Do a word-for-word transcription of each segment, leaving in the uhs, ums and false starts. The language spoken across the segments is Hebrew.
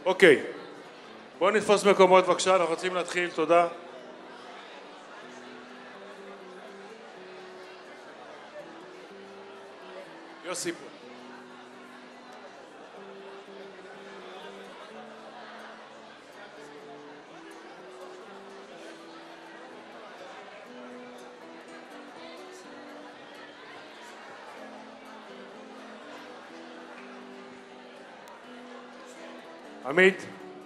אוקיי, בואו נתפוס מקומות בבקשה, אנחנו רוצים להתחיל, תודה. יוסי פה. עמית.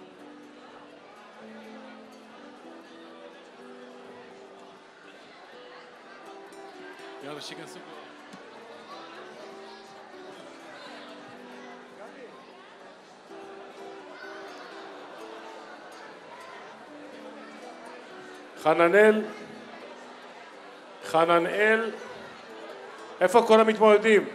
יאללה, שיכנסו. חננאל. חננאל. איפה כל המתמודדים?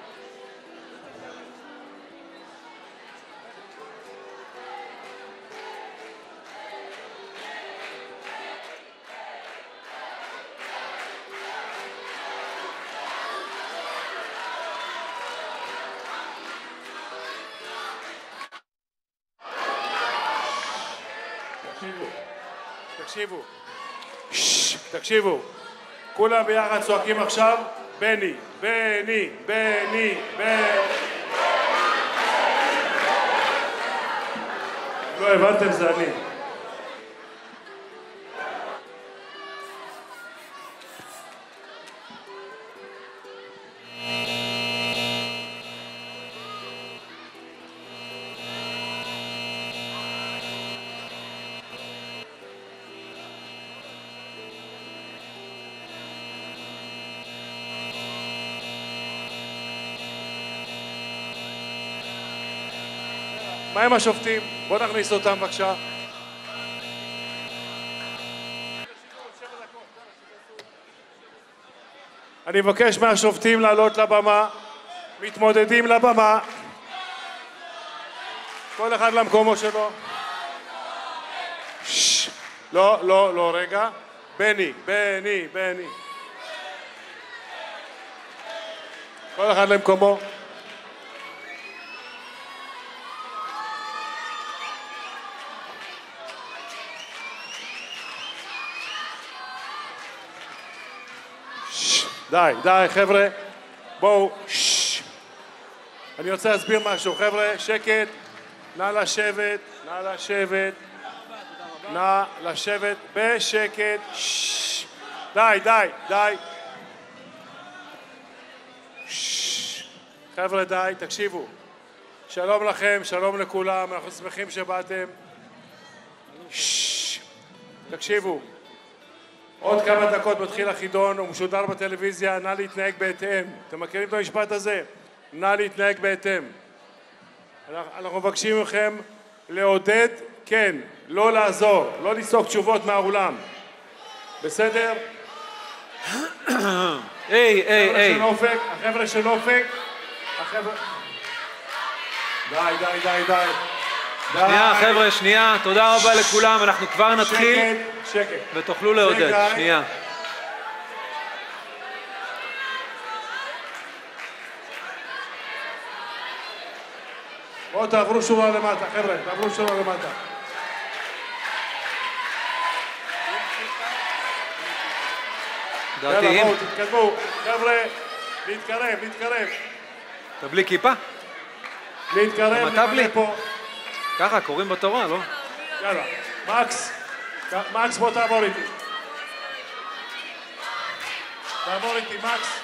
תקשיבו, תקשיבו, כולם ביחד צועקים עכשיו, בני, בני, בני, בני. לא הבנתם, זה אני. מה עם השופטים? בואו נכניס אותם בבקשה. אני מבקש מהשופטים לעלות לבמה, מתמודדים לבמה. כל אחד למקומו שלו. לא, לא, לא, רגע. בני, בני, בני. כל אחד למקומו. די, די, חבר'ה, בואו, ששש. אני רוצה להסביר משהו, חבר'ה, שקט, נא לשבת, נא לשבת, נא לשבת בשקט, ששש. די, די, די. ששש. חבר'ה, די, תקשיבו. שלום לכם, שלום לכולם, אנחנו שמחים שבאתם. ששש. תקשיבו. עוד כמה דקות מתחיל החידון, הוא משודר בטלוויזיה, נא להתנהג בהתאם. אתם מכירים את המשפט הזה? נא להתנהג בהתאם. אנחנו מבקשים מכם לעודד, כן, לא לעזור, לא לסתוק תשובות מהאולם. בסדר? היי, היי, היי. החבר'ה של אופק, החבר'ה... די, די, די, די. שנייה, חבר'ה, שנייה, תודה רבה לכולם, אנחנו כבר נתחיל. שקט. ותוכלו לעודד, שנייה. בואו תעברו שורה למטה, חבר'ה, תעברו שורה למטה. דעתיים. בואו, תתקדמו, חבר'ה, להתקרב, להתקרב. אתה בלי כיפה? להתקרב, למלא פה. ככה, קוראים בתורה, לא? יאללה, מקס. מקס, בוא תעבור איתי. תעבור איתי, מקס.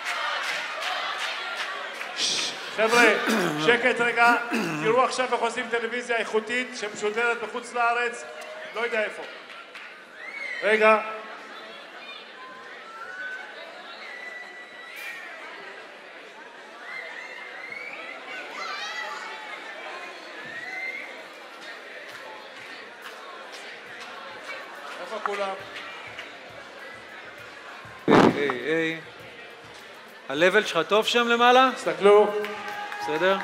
חבר'ה, שקט רגע. תראו עכשיו איך עושים טלוויזיה איכותית שמשודרת בחוץ לארץ. לא יודע איפה. רגע. איפה כולם? היי, היי. הלבל שלך טוב שם למעלה? תסתכלו. בסדר?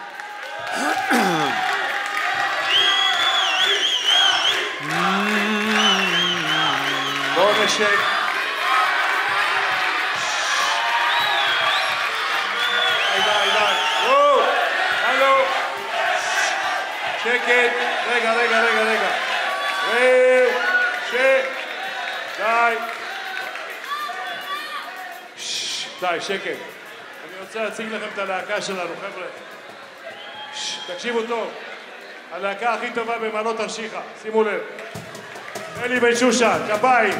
בואו נשק. די, די, די. וואו! הלו! שקט. רגע, רגע, רגע, רגע. רגע, ש... די. די, שקט. אני רוצה להציג לכם את הלהקה שלנו, חבר'ה. תקשיבו טוב. הלהקה הכי טובה במעלות תרשיחא, שימו לב. אלי בן שושן, כפיים.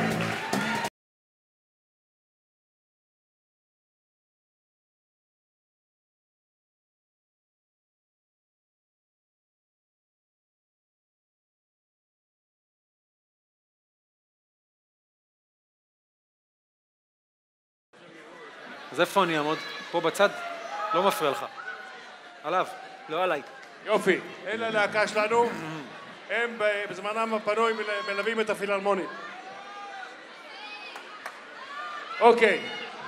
אז איפה אני אעמוד? פה בצד? לא מפריע לך. עליו, לא עליי. יופי, אלה הלהקה שלנו. הם בזמנם הפנוי מלווים את הפילהרמונית. אוקיי.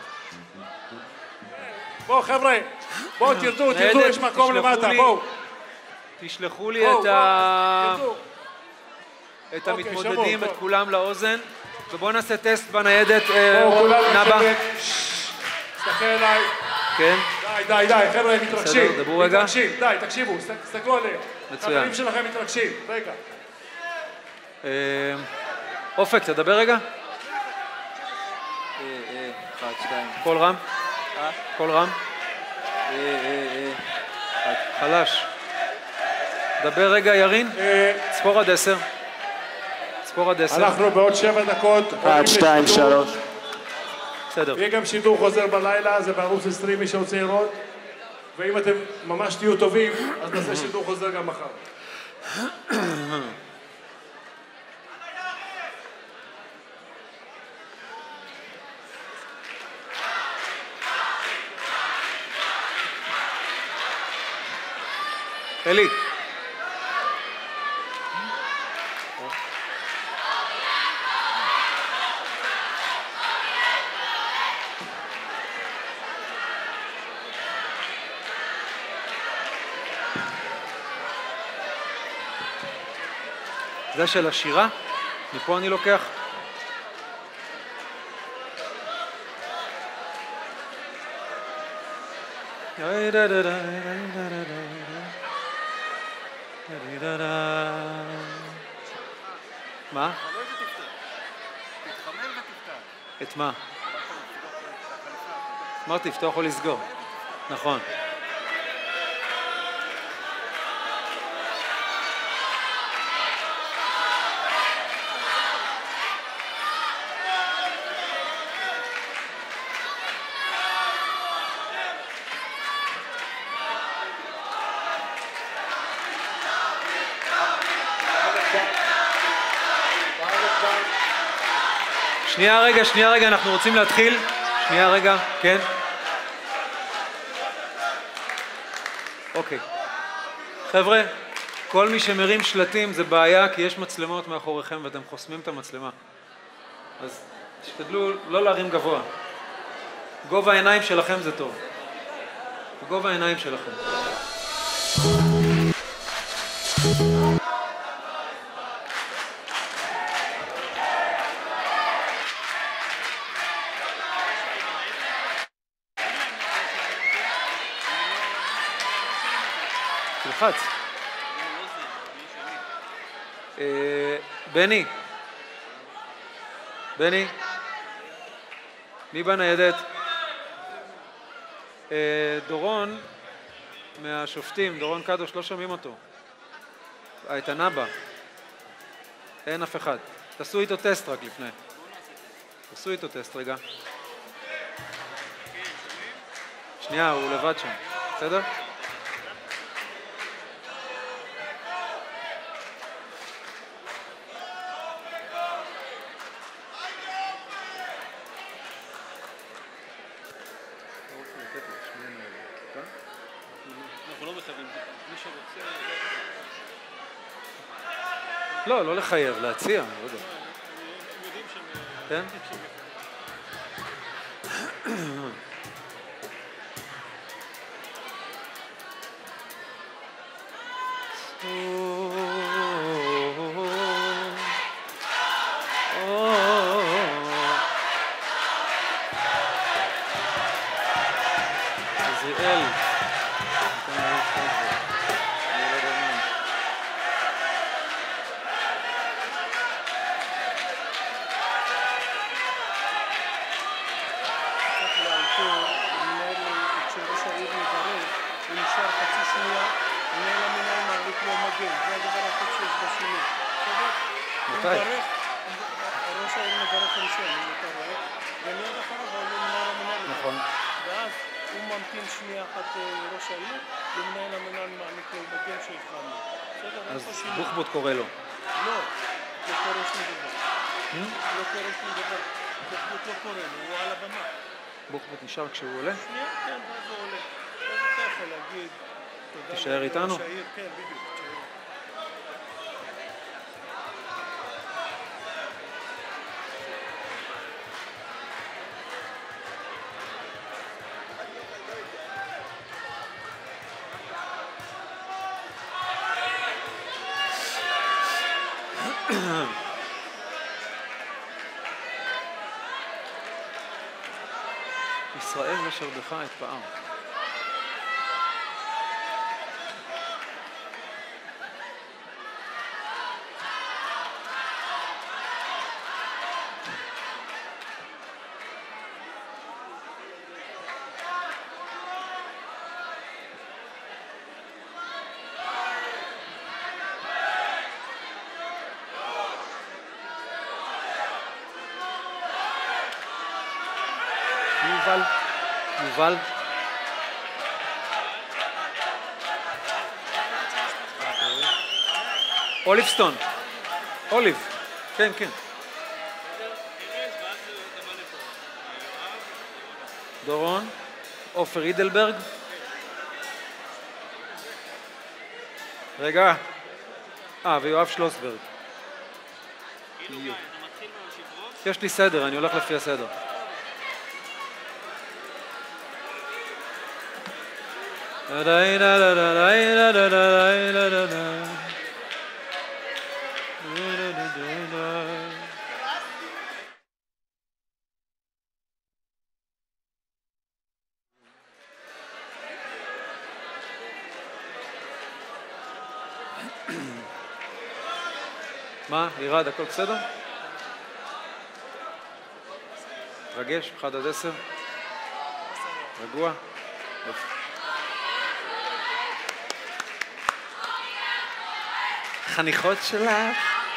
בואו חבר'ה, בואו תרדו, תרדו, יש מקום למטה, בואו. תשלחו לי את ה... את המתמודדים, את כולם לאוזן, ובואו נעשה טסט בניידת. נבא. תסתכל עליי. כן. די, די, די, חבר'ה, הם מתרגשים. בסדר, דברו רגע. מתרגשים, די, תקשיבו, תסתכלו עליהם. מצוין. חברים שלכם מתרגשים, רגע. אופק, תדבר רגע. אחד, שתיים. קול רם. אה? קול רם. אה, אה, אה. חלש. דבר רגע, ירין. ספור עד עשר. ספור עד עשר. אנחנו בעוד שבע דקות. אחד, שתיים, שלוש. בסדר. יהיה גם שידור חוזר בלילה, זה בערוץ עשרים, מי שרוצה לראות. ואם אתם ממש תהיו טובים, אז נעשה שידור חוזר גם מחר. אלי. זה של השירה, מפה אני לוקח. מה? את מה? אמרתי, לפתוח או לסגור. נכון. שנייה רגע, שנייה רגע, אנחנו רוצים להתחיל. שנייה רגע, כן. אוקיי. חבר'ה, כל מי שמרים שלטים זה בעיה, כי יש מצלמות מאחוריכם ואתם חוסמים את המצלמה. אז תשתדלו לא להרים גבוה. גובה העיניים שלכם זה טוב. גובה העיניים שלכם. תלחץ. בני. בני. מי בניידת? דורון מהשופטים, דורון קדוש, לא שומעים אותו. את הנבא. אין אף אחד. תעשו איתו טסט רק לפני. תעשו איתו טסט רגע. שנייה, הוא לבד שם. בסדר? לא, לא לחייב, להציע, אני לא יודע. הם יודעים שהם... כן? עזריאל. מברך, ראש העיר מברך ראשון, אם אתה רואה, ומיד אחריו עולה מנהל המנהל. נכון. ואז הוא ממתין שנייה אחת ראש העיר, ומנהל המנהל מעניק לו מגן שהתחלנו. בסדר? אז איפה שינוי? בוחבוט קורא לו. לא, לא קורה שום דבר. לא קורה שום דבר. בוחבוט לא קורה לו, הוא על הבמה. בוחבוט נשאר כשהוא עולה? שנייה, כן, ואז הוא עולה. אז אתה יכול להגיד, תודה תישאר איתנו? לראש העיר. כן, בדיוק, תישאר. ישראל משרדך את פאר. יובל, יובל. אוליבסטון. אוליב. כן, כן. דורון. עופר הידלברג. רגע. אה, ויואב שלוסברג. יש לי סדר, אני הולך לפי הסדר. מה? ירד, הכל בסדר? רגש, אחד עד עשר? רגוע? חניכות שלך.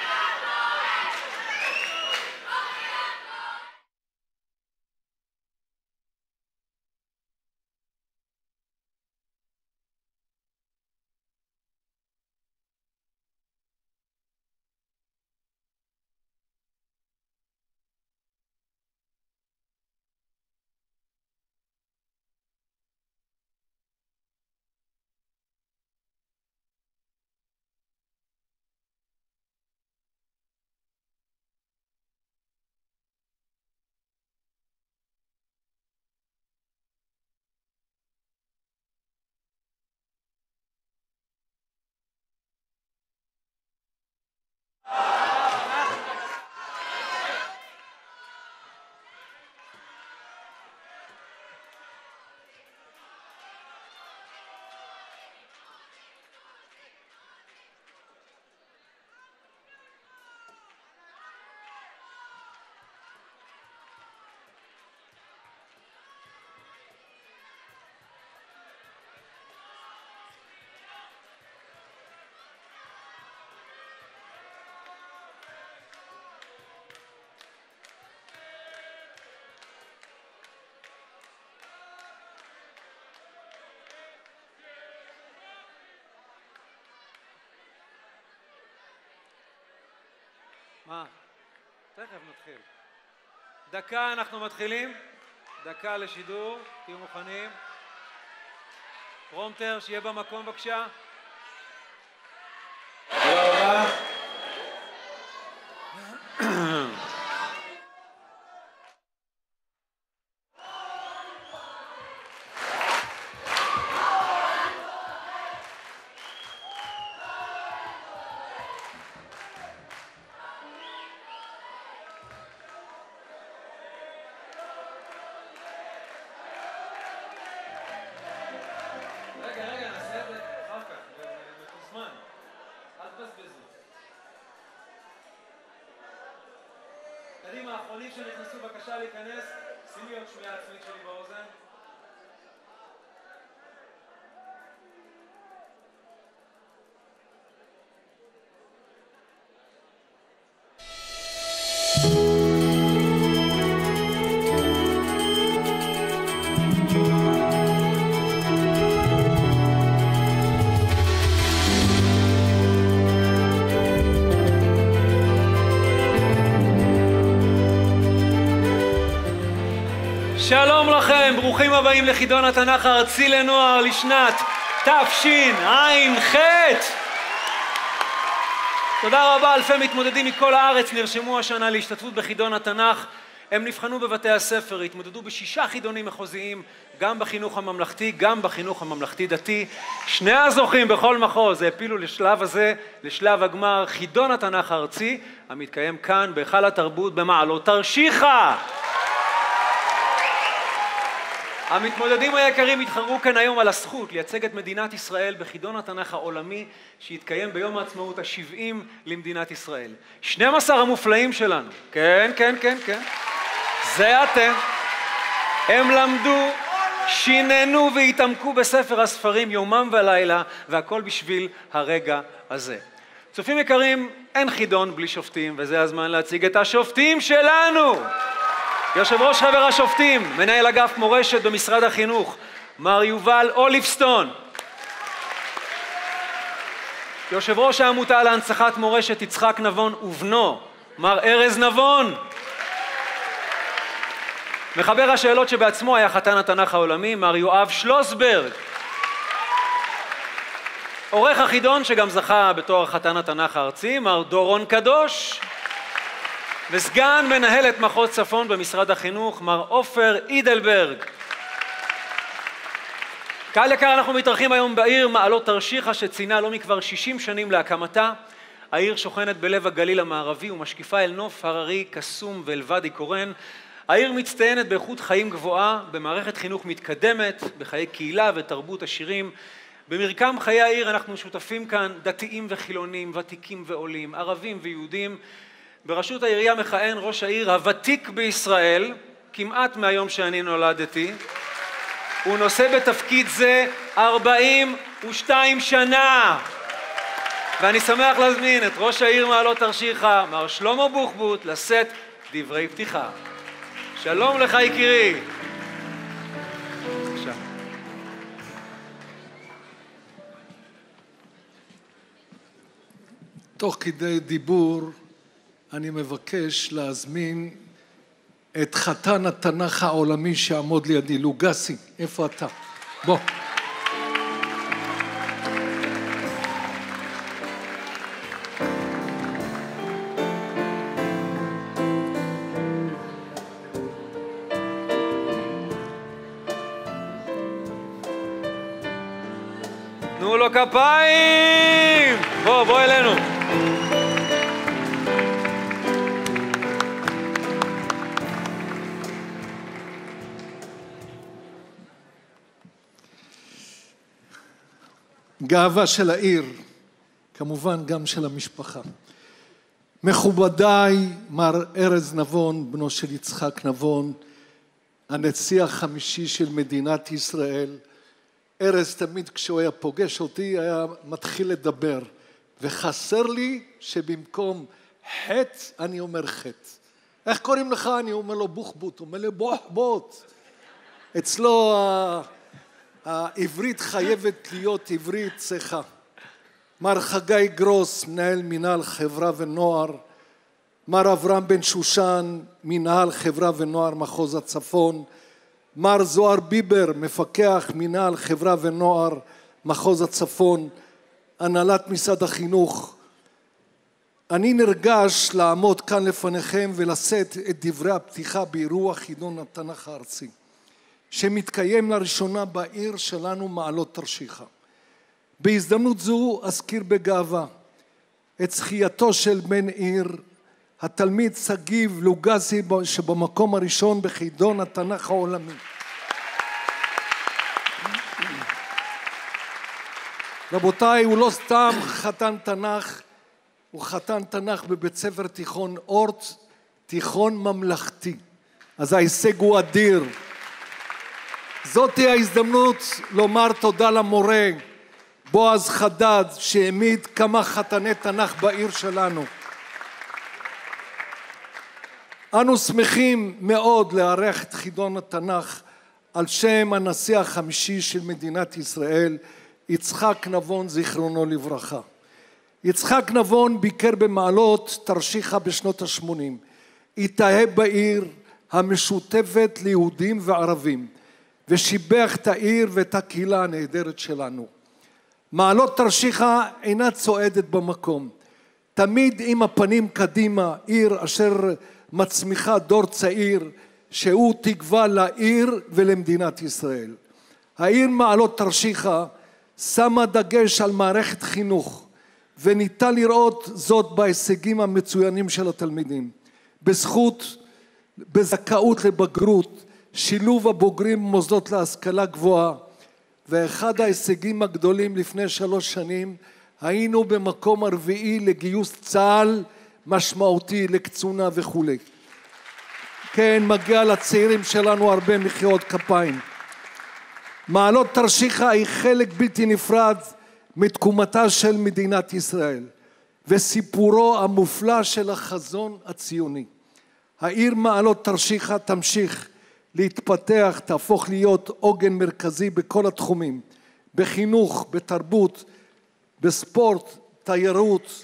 מה? תכף נתחיל. דקה אנחנו מתחילים. דקה לשידור. תהיו מוכנים. פרומטר, שיהיה במקום בבקשה. תודה רבה. קדימה, האחרונים שנכנסו בבקשה להיכנס, שימי עוד שמיעה עצמית שלי באוזן. שלום לכם, ברוכים הבאים לחידון התנ"ך הארצי לנוער לשנת תשע"ח. תודה רבה, אלפי מתמודדים מכל הארץ נרשמו השנה להשתתפות בחידון התנ"ך. הם נבחנו בבתי הספר, התמודדו בשישה חידונים מחוזיים, גם בחינוך הממלכתי, גם בחינוך הממלכתי דתי. שני הזוכים בכל מחוז העפילו לשלב הזה, לשלב הגמר חידון התנ"ך הארצי, המתקיים כאן בהיכל התרבות במעלות תרשיחא. המתמודדים היקרים התחרו כאן היום על הזכות לייצג את מדינת ישראל בחידון התנ"ך העולמי שהתקיים ביום העצמאות ה-שבעים למדינת ישראל. שנים עשר המופלאים שלנו, כן, כן, כן, כן, זה אתם. הם למדו, שיננו והתעמקו בספר הספרים יומם ולילה, והכל בשביל הרגע הזה. צופים יקרים, אין חידון בלי שופטים, וזה הזמן להציג את השופטים שלנו. יושב ראש חבר השופטים, מנהל אגף מורשת במשרד החינוך, מר יובל אוליבסטון. יושב ראש העמותה להנצחת מורשת יצחק נבון ובנו, מר ארז נבון. מחבר השאלות שבעצמו היה חתן התנ"ך העולמי, מר יואב שלוסברג. עורך החידון שגם זכה בתואר חתן התנ"ך הארצי, מר דורון קדוש. וסגן מנהלת מחוז צפון במשרד החינוך, מר עופר אידלברג. קהל יקר, אנחנו מתארחים היום בעיר מעלות תרשיחא שציינה לא מכבר שישים שנים להקמתה. העיר שוכנת בלב הגליל המערבי ומשקיפה אל נוף הררי, קסום ואל ואדי קורן. העיר מצטיינת באיכות חיים גבוהה, במערכת חינוך מתקדמת, בחיי קהילה ותרבות עשירים. במרקם חיי העיר אנחנו שותפים כאן דתיים וחילונים, ותיקים ועולים, ערבים ויהודים. בראשות העירייה מכהן ראש העיר הוותיק בישראל, כמעט מהיום שאני נולדתי. הוא נושא בתפקיד זה ארבעים ושתיים שנה. ואני שמח להזמין את ראש העיר מעלות תרשיחא, מר שלמה בוחבוט, לשאת דברי פתיחה. שלום לך יקירי. בבקשה. תוך כדי דיבור אני מבקש להזמין את חתן התנ"ך העולמי שעמוד לידי, לוגסי, איפה אתה? בוא. תנו לו כפיים! בוא, בוא אלינו. גאווה של העיר, כמובן גם של המשפחה. מכובדיי, מר ארז נבון, בנו של יצחק נבון, הנשיא החמישי של מדינת ישראל. ארז תמיד כשהוא היה פוגש אותי היה מתחיל לדבר, וחסר לי שבמקום חטא אני אומר חטא. איך קוראים לך? אני אומר לו בוחבוט, הוא אומר לי בוחבוט. אצלו ה... העברית חייבת להיות עברית צחה. מר חגי גרוס, מנהל מנהל חברה ונוער, מר אברהם בן שושן, מנהל חברה ונוער מחוז הצפון, מר זוהר ביבר, מפקח מנהל חברה ונוער מחוז הצפון, הנהלת משרד החינוך. אני נרגש לעמוד כאן לפניכם ולשאת את דברי הפתיחה באירוע חידון התנ"ך הארצי, שמתקיים לראשונה בעיר שלנו מעלות תרשיחא. בהזדמנות זו אזכיר בגאווה את זכייתו של בן עיר, התלמיד סגיב לוגסי שבמקום הראשון בחידון התנ"ך העולמי. רבותיי, הוא לא סתם חתן תנ"ך, הוא חתן תנ"ך בבית ספר תיכון אורט, תיכון ממלכתי. אז ההישג הוא אדיר. זאתי ההזדמנות לומר תודה למורה בועז חדד שהעמיד כמה חתני תנ"ך בעיר שלנו. אנו שמחים מאוד לארח את חידון התנ"ך על שם הנשיא החמישי של מדינת ישראל, יצחק נבון זיכרונו לברכה. יצחק נבון ביקר במעלות תרשיחא בשנות ה-שמונים. התאהב בעיר המשותפת ליהודים וערבים, ושיבח את העיר ואת הקהילה הנהדרת שלנו. מעלות תרשיחא אינה צועדת במקום, תמיד עם הפנים קדימה, עיר אשר מצמיחה דור צעיר שהוא תקווה לעיר ולמדינת ישראל. העיר מעלות תרשיחא שמה דגש על מערכת חינוך, וניתן לראות זאת בהישגים המצוינים של התלמידים. בזכות, בזכאות לבגרות, שילוב הבוגרים במוסדות להשכלה גבוהה, ואחד ההישגים הגדולים לפני שלוש שנים, היינו במקום הרביעי לגיוס צה"ל משמעותי לקצונה וכו'. כן, מגיע לצעירים שלנו הרבה מחיאות כפיים. מעלות תרשיחא היא חלק בלתי נפרד מתקומתה של מדינת ישראל, וסיפורו המופלא של החזון הציוני. העיר מעלות תרשיחא תמשיך להתפתח, תהפוך להיות עוגן מרכזי בכל התחומים, בחינוך, בתרבות, בספורט, תיירות.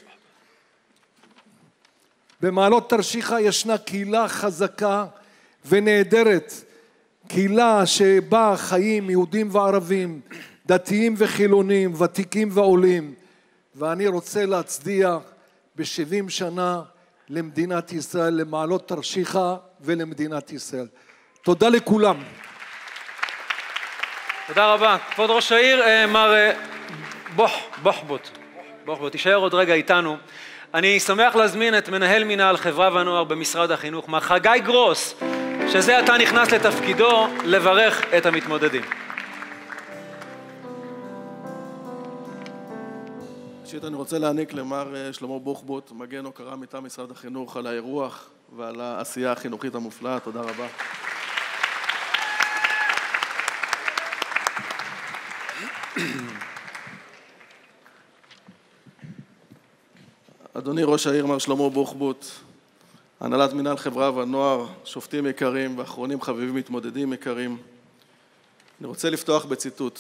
במעלות תרשיחא ישנה קהילה חזקה ונהדרת, קהילה שבה חיים יהודים וערבים, דתיים וחילונים, ותיקים ועולים, ואני רוצה להצדיע ב-שבעים שנה למדינת ישראל, למעלות תרשיחא ולמדינת ישראל. תודה לכולם. תודה רבה. כבוד ראש העיר, מר בוח, בוחבוט, בוחבוט, תישאר עוד רגע איתנו. אני שמח להזמין את מנהל מינהל חברה ונוער במשרד החינוך, מר חגי גרוס, שזה עתה נכנס לתפקידו, לברך את המתמודדים. ראשית אני רוצה להעניק למר שלמה בוחבוט, מגן הוקרה מטעם משרד החינוך, על האירוח ועל העשייה החינוכית המופלאה. תודה רבה. אדוני ראש העיר מר שלמה בוחבוט, הנהלת מינהל חברה ונוער, שופטים יקרים ואחרונים חביבים מתמודדים יקרים, אני רוצה לפתוח בציטוט.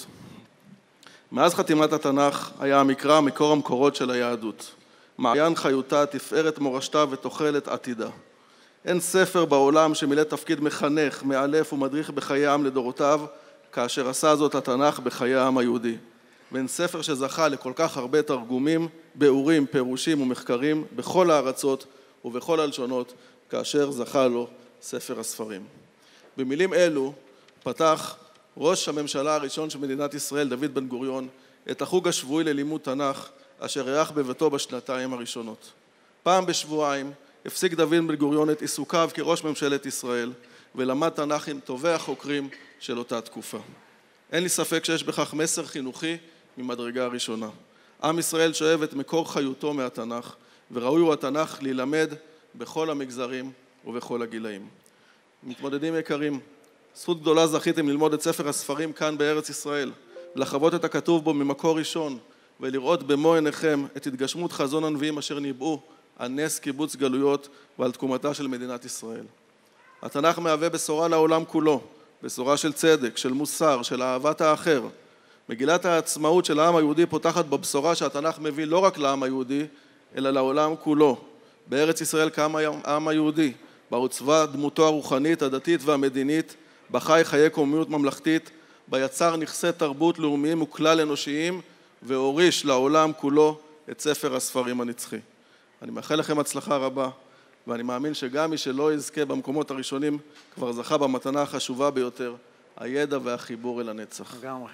מאז חתימת התנ"ך היה המקרא מקור המקורות של היהדות, מעיין חיותה, תפארת מורשתה ותוחלת עתידה. אין ספר בעולם שמילא תפקיד מחנך, מאלף ומדריך בחיי העם לדורותיו, כאשר עשה זאת התנ"ך בחיי העם היהודי. ואין ספר שזכה לכל כך הרבה תרגומים, ביאורים, פירושים ומחקרים בכל הארצות ובכל הלשונות, כאשר זכה לו ספר הספרים. במילים אלו פתח ראש הממשלה הראשון של מדינת ישראל, דוד בן גוריון, את החוג השבועי ללימוד תנ"ך, אשר ערך בביתו בשנתיים הראשונות. פעם בשבועיים הפסיק דוד בן גוריון את עיסוקיו כראש ממשלת ישראל, ולמד תנ"ך עם טובי החוקרים של אותה תקופה. אין לי ספק שיש בכך מסר חינוכי ממדרגה הראשונה. עם ישראל שואב את מקור חיותו מהתנ"ך, וראוי הוא התנ"ך להילמד בכל המגזרים ובכל הגילאים. מתמודדים יקרים, זכות גדולה זכיתם ללמוד את ספר הספרים כאן בארץ ישראל, לחוות את הכתוב בו ממקור ראשון, ולראות במו עיניכם את התגשמות חזון הנביאים אשר ניבאו על נס קיבוץ גלויות ועל תקומתה של מדינת ישראל. התנ"ך מהווה בשורה לעולם כולו, בשורה של צדק, של מוסר, של אהבת האחר. מגילת העצמאות של העם היהודי פותחת בבשורה שהתנ"ך מביא לא רק לעם היהודי, אלא לעולם כולו. בארץ ישראל קם העם היהודי, בה עוצבה דמותו הרוחנית, הדתית והמדינית, בה חי חיי קוממיות ממלכתית, בה יצר נכסי תרבות לאומיים וכלל אנושיים, והוריש לעולם כולו את ספר הספרים הנצחי. אני מאחל לכם הצלחה רבה, ואני מאמין שגם מי שלא יזכה במקומות הראשונים, כבר זכה במתנה החשובה ביותר, הידע והחיבור אל הנצח. לגמרי.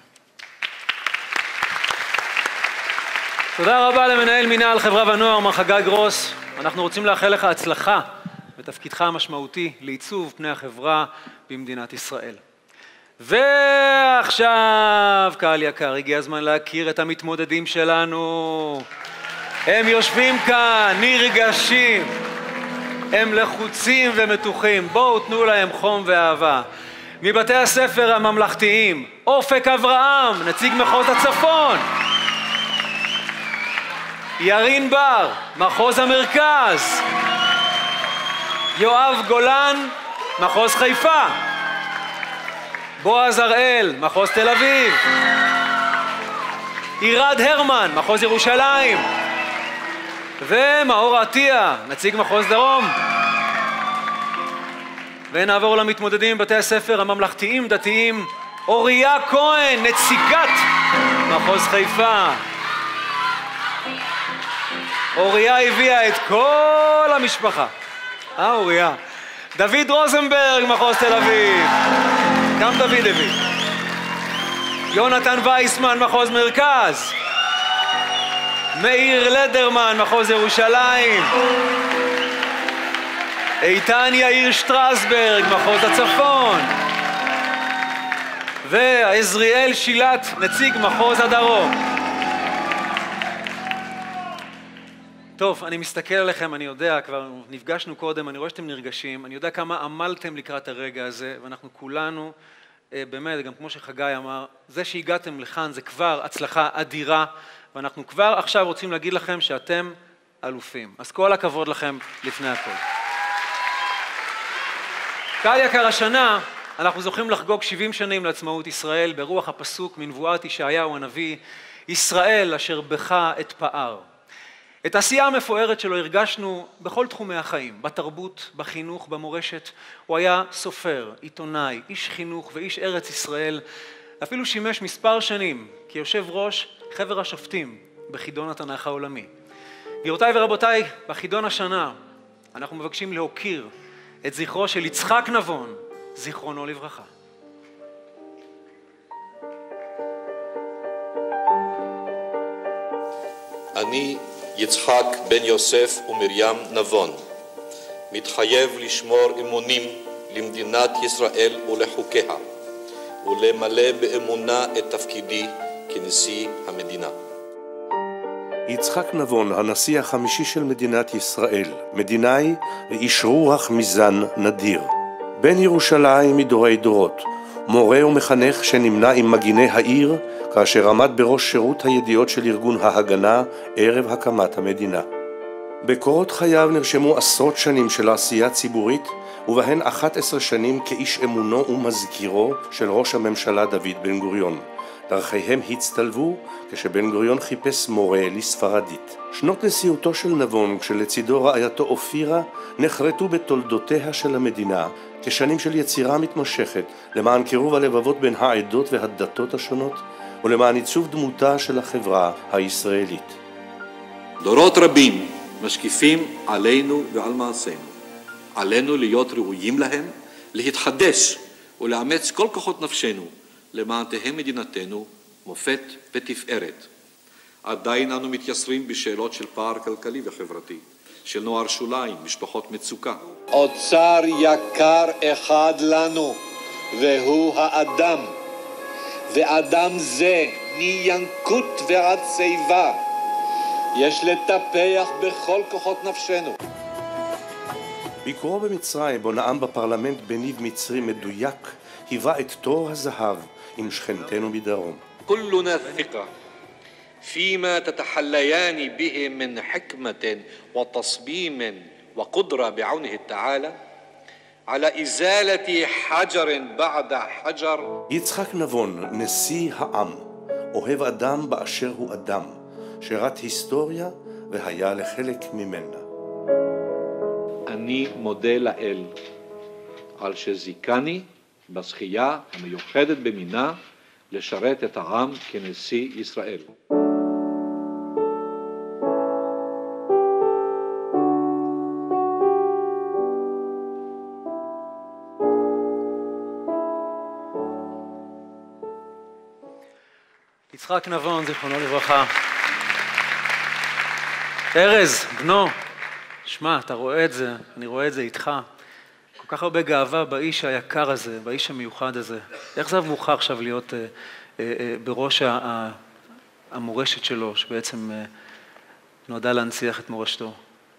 תודה רבה למנהל מינהל חברה ונוער, מר חגי גרוס. אנחנו רוצים לאחל לך הצלחה בתפקידך המשמעותי לעיצוב פני החברה במדינת ישראל. ועכשיו, קהל יקר, הגיע הזמן להכיר את המתמודדים שלנו. הם יושבים כאן, נרגשים, הם לחוצים ומתוחים. בואו תנו להם חום ואהבה. מבתי הספר הממלכתיים, אופק אברהם, נציג מחוז הצפון. ירין בר, מחוז המרכז. יואב גולן, מחוז חיפה. בועז הראל, מחוז תל אביב. עירד הרמן, מחוז ירושלים. ומאור עטיה, נציג מחוז דרום. ונעבור למתמודדים בבתי הספר הממלכתיים דתיים. אוריה כהן, נציגת מחוז חיפה. אוריה הביאה את כל המשפחה. אה, אוריה. דוד רוזנברג, מחוז תל אביב. גם דוד הביא. יונתן וייסמן, מחוז מרכז. מאיר לדרמן, מחוז ירושלים. איתן יאיר שטרסברג, מחוז הצפון. ועזריאל שילת, נציג מחוז הדרום. טוב, אני מסתכל עליכם, אני יודע, כבר נפגשנו קודם, אני רואה שאתם נרגשים, אני יודע כמה עמלתם לקראת הרגע הזה, ואנחנו כולנו, באמת, גם כמו שחגי אמר, זה שהגעתם לכאן זה כבר הצלחה אדירה, ואנחנו כבר עכשיו רוצים להגיד לכם שאתם אלופים. אז כל הכבוד לכם לפני הכל. קהל יקר, השנה אנחנו זוכים לחגוג שבעים שנים לעצמאות ישראל ברוח הפסוק מנבואת ישעיהו הנביא, ישראל אשר בך אתפאר. את העשייה המפוארת שלו הרגשנו בכל תחומי החיים, בתרבות, בחינוך, במורשת. הוא היה סופר, עיתונאי, איש חינוך ואיש ארץ ישראל, אפילו שימש מספר שנים כיושב ראש חבר השופטים בחידון התנ"ך העולמי. גבירותיי ורבותיי, בחידון השנה אנחנו מבקשים להוקיר את זכרו של יצחק נבון, זיכרונו לברכה. אני יצחק בן יוסף ומרים נבון, מתחייב לשמור אמונים למדינת ישראל ולחוקיה, ולמלא באמונה את תפקידי כנשיא המדינה. יצחק נבון, הנשיא החמישי של מדינת ישראל, מדינאי ואיש רוח מזן נדיר. בן ירושלים מדורי דורות, מורה ומחנך שנמנה עם מגיני העיר, כאשר עמד בראש שירות הידיעות של ארגון ההגנה ערב הקמת המדינה. בקורות חייו נרשמו עשרות שנים של עשייה ציבורית, ובהן אחת עשרה שנים כאיש אמונו ומזכירו של ראש הממשלה דוד בן גוריון. דרכיהם הצטלבו כשבן גוריון חיפש מורה לספרדית. שנות נשיאותו של נבון, כשלצידו רעייתו אופירה, נחרטו בתולדותיה של המדינה כשנים של יצירה מתמשכת למען קירוב הלבבות בין העדות והדתות השונות ולמען עיצוב דמותה של החברה הישראלית. דורות רבים משקיפים עלינו ועל מעשינו. עלינו להיות ראויים להם, להתחדש ולאמץ כל כוחות נפשנו למען תהא מדינתנו מופת ותפארת. עדיין אנו מתייסרים בשאלות של פער כלכלי וחברתי, של נוער שוליים, משפחות מצוקה. אוצר יקר אחד לנו, והוא האדם. ואדם זה מינקות ועד שיבה יש לטפח בכל כוחות נפשנו. ביקורו במצרים, בו נאם בפרלמנט בניב מצרי מדויק, היווה את תור הזהב עם שכנתנו מדרום. كلنا ثقة فيما تتحليان به من حكمة وتصميم وقدرة بعونه التعالى على إزالة حجر بعد حجر. יצחק נבון, נשיא העם, אוהב אדם באשר הוא אדם, שירת היסטוריה והיה לחלק ממנה. אני מודה לאל על שזיכני בזכייה המיוחדת במינה לשרת את העם כנשיא ישראל. יצחק נבון, זיכרונו לברכה. ארז, בנו, שמע, אתה רואה את זה, אני רואה את זה איתך. כל כך הרבה גאווה באיש היקר הזה, באיש המיוחד הזה. איך זה עבורך עכשיו להיות אה, אה, אה, בראש ה, המורשת שלו, שבעצם אה, נועדה להנציח את מורשתו?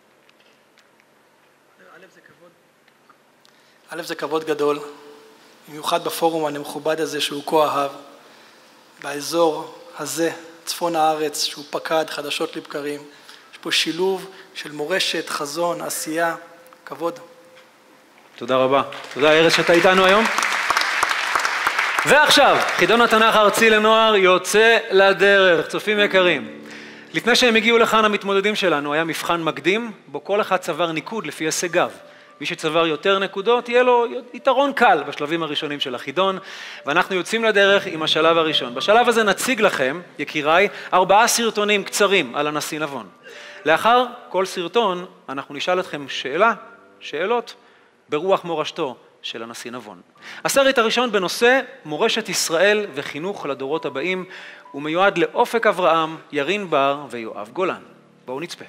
א', זה כבוד גדול, במיוחד בפורום המכובד הזה שהוא כה אהב, באזור הזה, צפון הארץ, שהוא פקד חדשות לבקרים. יש פה שילוב של מורשת, חזון, עשייה, כבוד. תודה רבה. תודה ארז שאתה איתנו היום. ועכשיו, חידון התנ"ך הארצי לנוער יוצא לדרך, צופים יקרים. לפני שהם הגיעו לכאן המתמודדים שלנו, היה מבחן מקדים, בו כל אחד צבר ניקוד לפי הישגיו. מי שצבר יותר נקודות, יהיה לו יתרון קל בשלבים הראשונים של החידון, ואנחנו יוצאים לדרך עם השלב הראשון. בשלב הזה נציג לכם, יקיריי, ארבעה סרטונים קצרים על הנשיא נבון. לאחר כל סרטון, אנחנו נשאל אתכם שאלה, שאלות, ברוח מורשתו של הנשיא נבון. הסרט הראשון בנושא מורשת ישראל וחינוך לדורות הבאים, הוא מיועד לאופק אברהם, ירין בר ויואב גולן. בואו נצפה.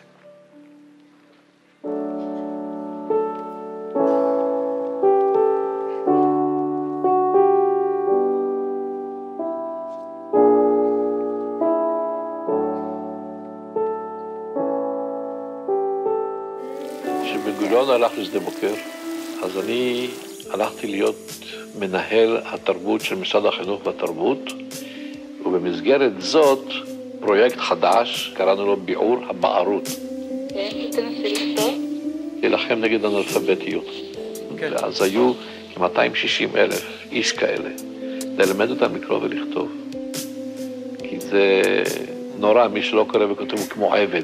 כשבן-גוריון הלך לשדה בוקר, אז אני הלכתי להיות מנהל התרבות של משרד החינוך והתרבות, ובמסגרת זאת פרויקט חדש, קראנו לו ביעור הבערות. כן, תנסה לכתוב? להילחם נגד אנאלפביתיות. כן. אז היו מאתיים ושישים אלף איש כאלה, ללמד אותם לקרוא ולכתוב. כי זה נורא, מי שלא קורא וכותב הוא כמו עבד.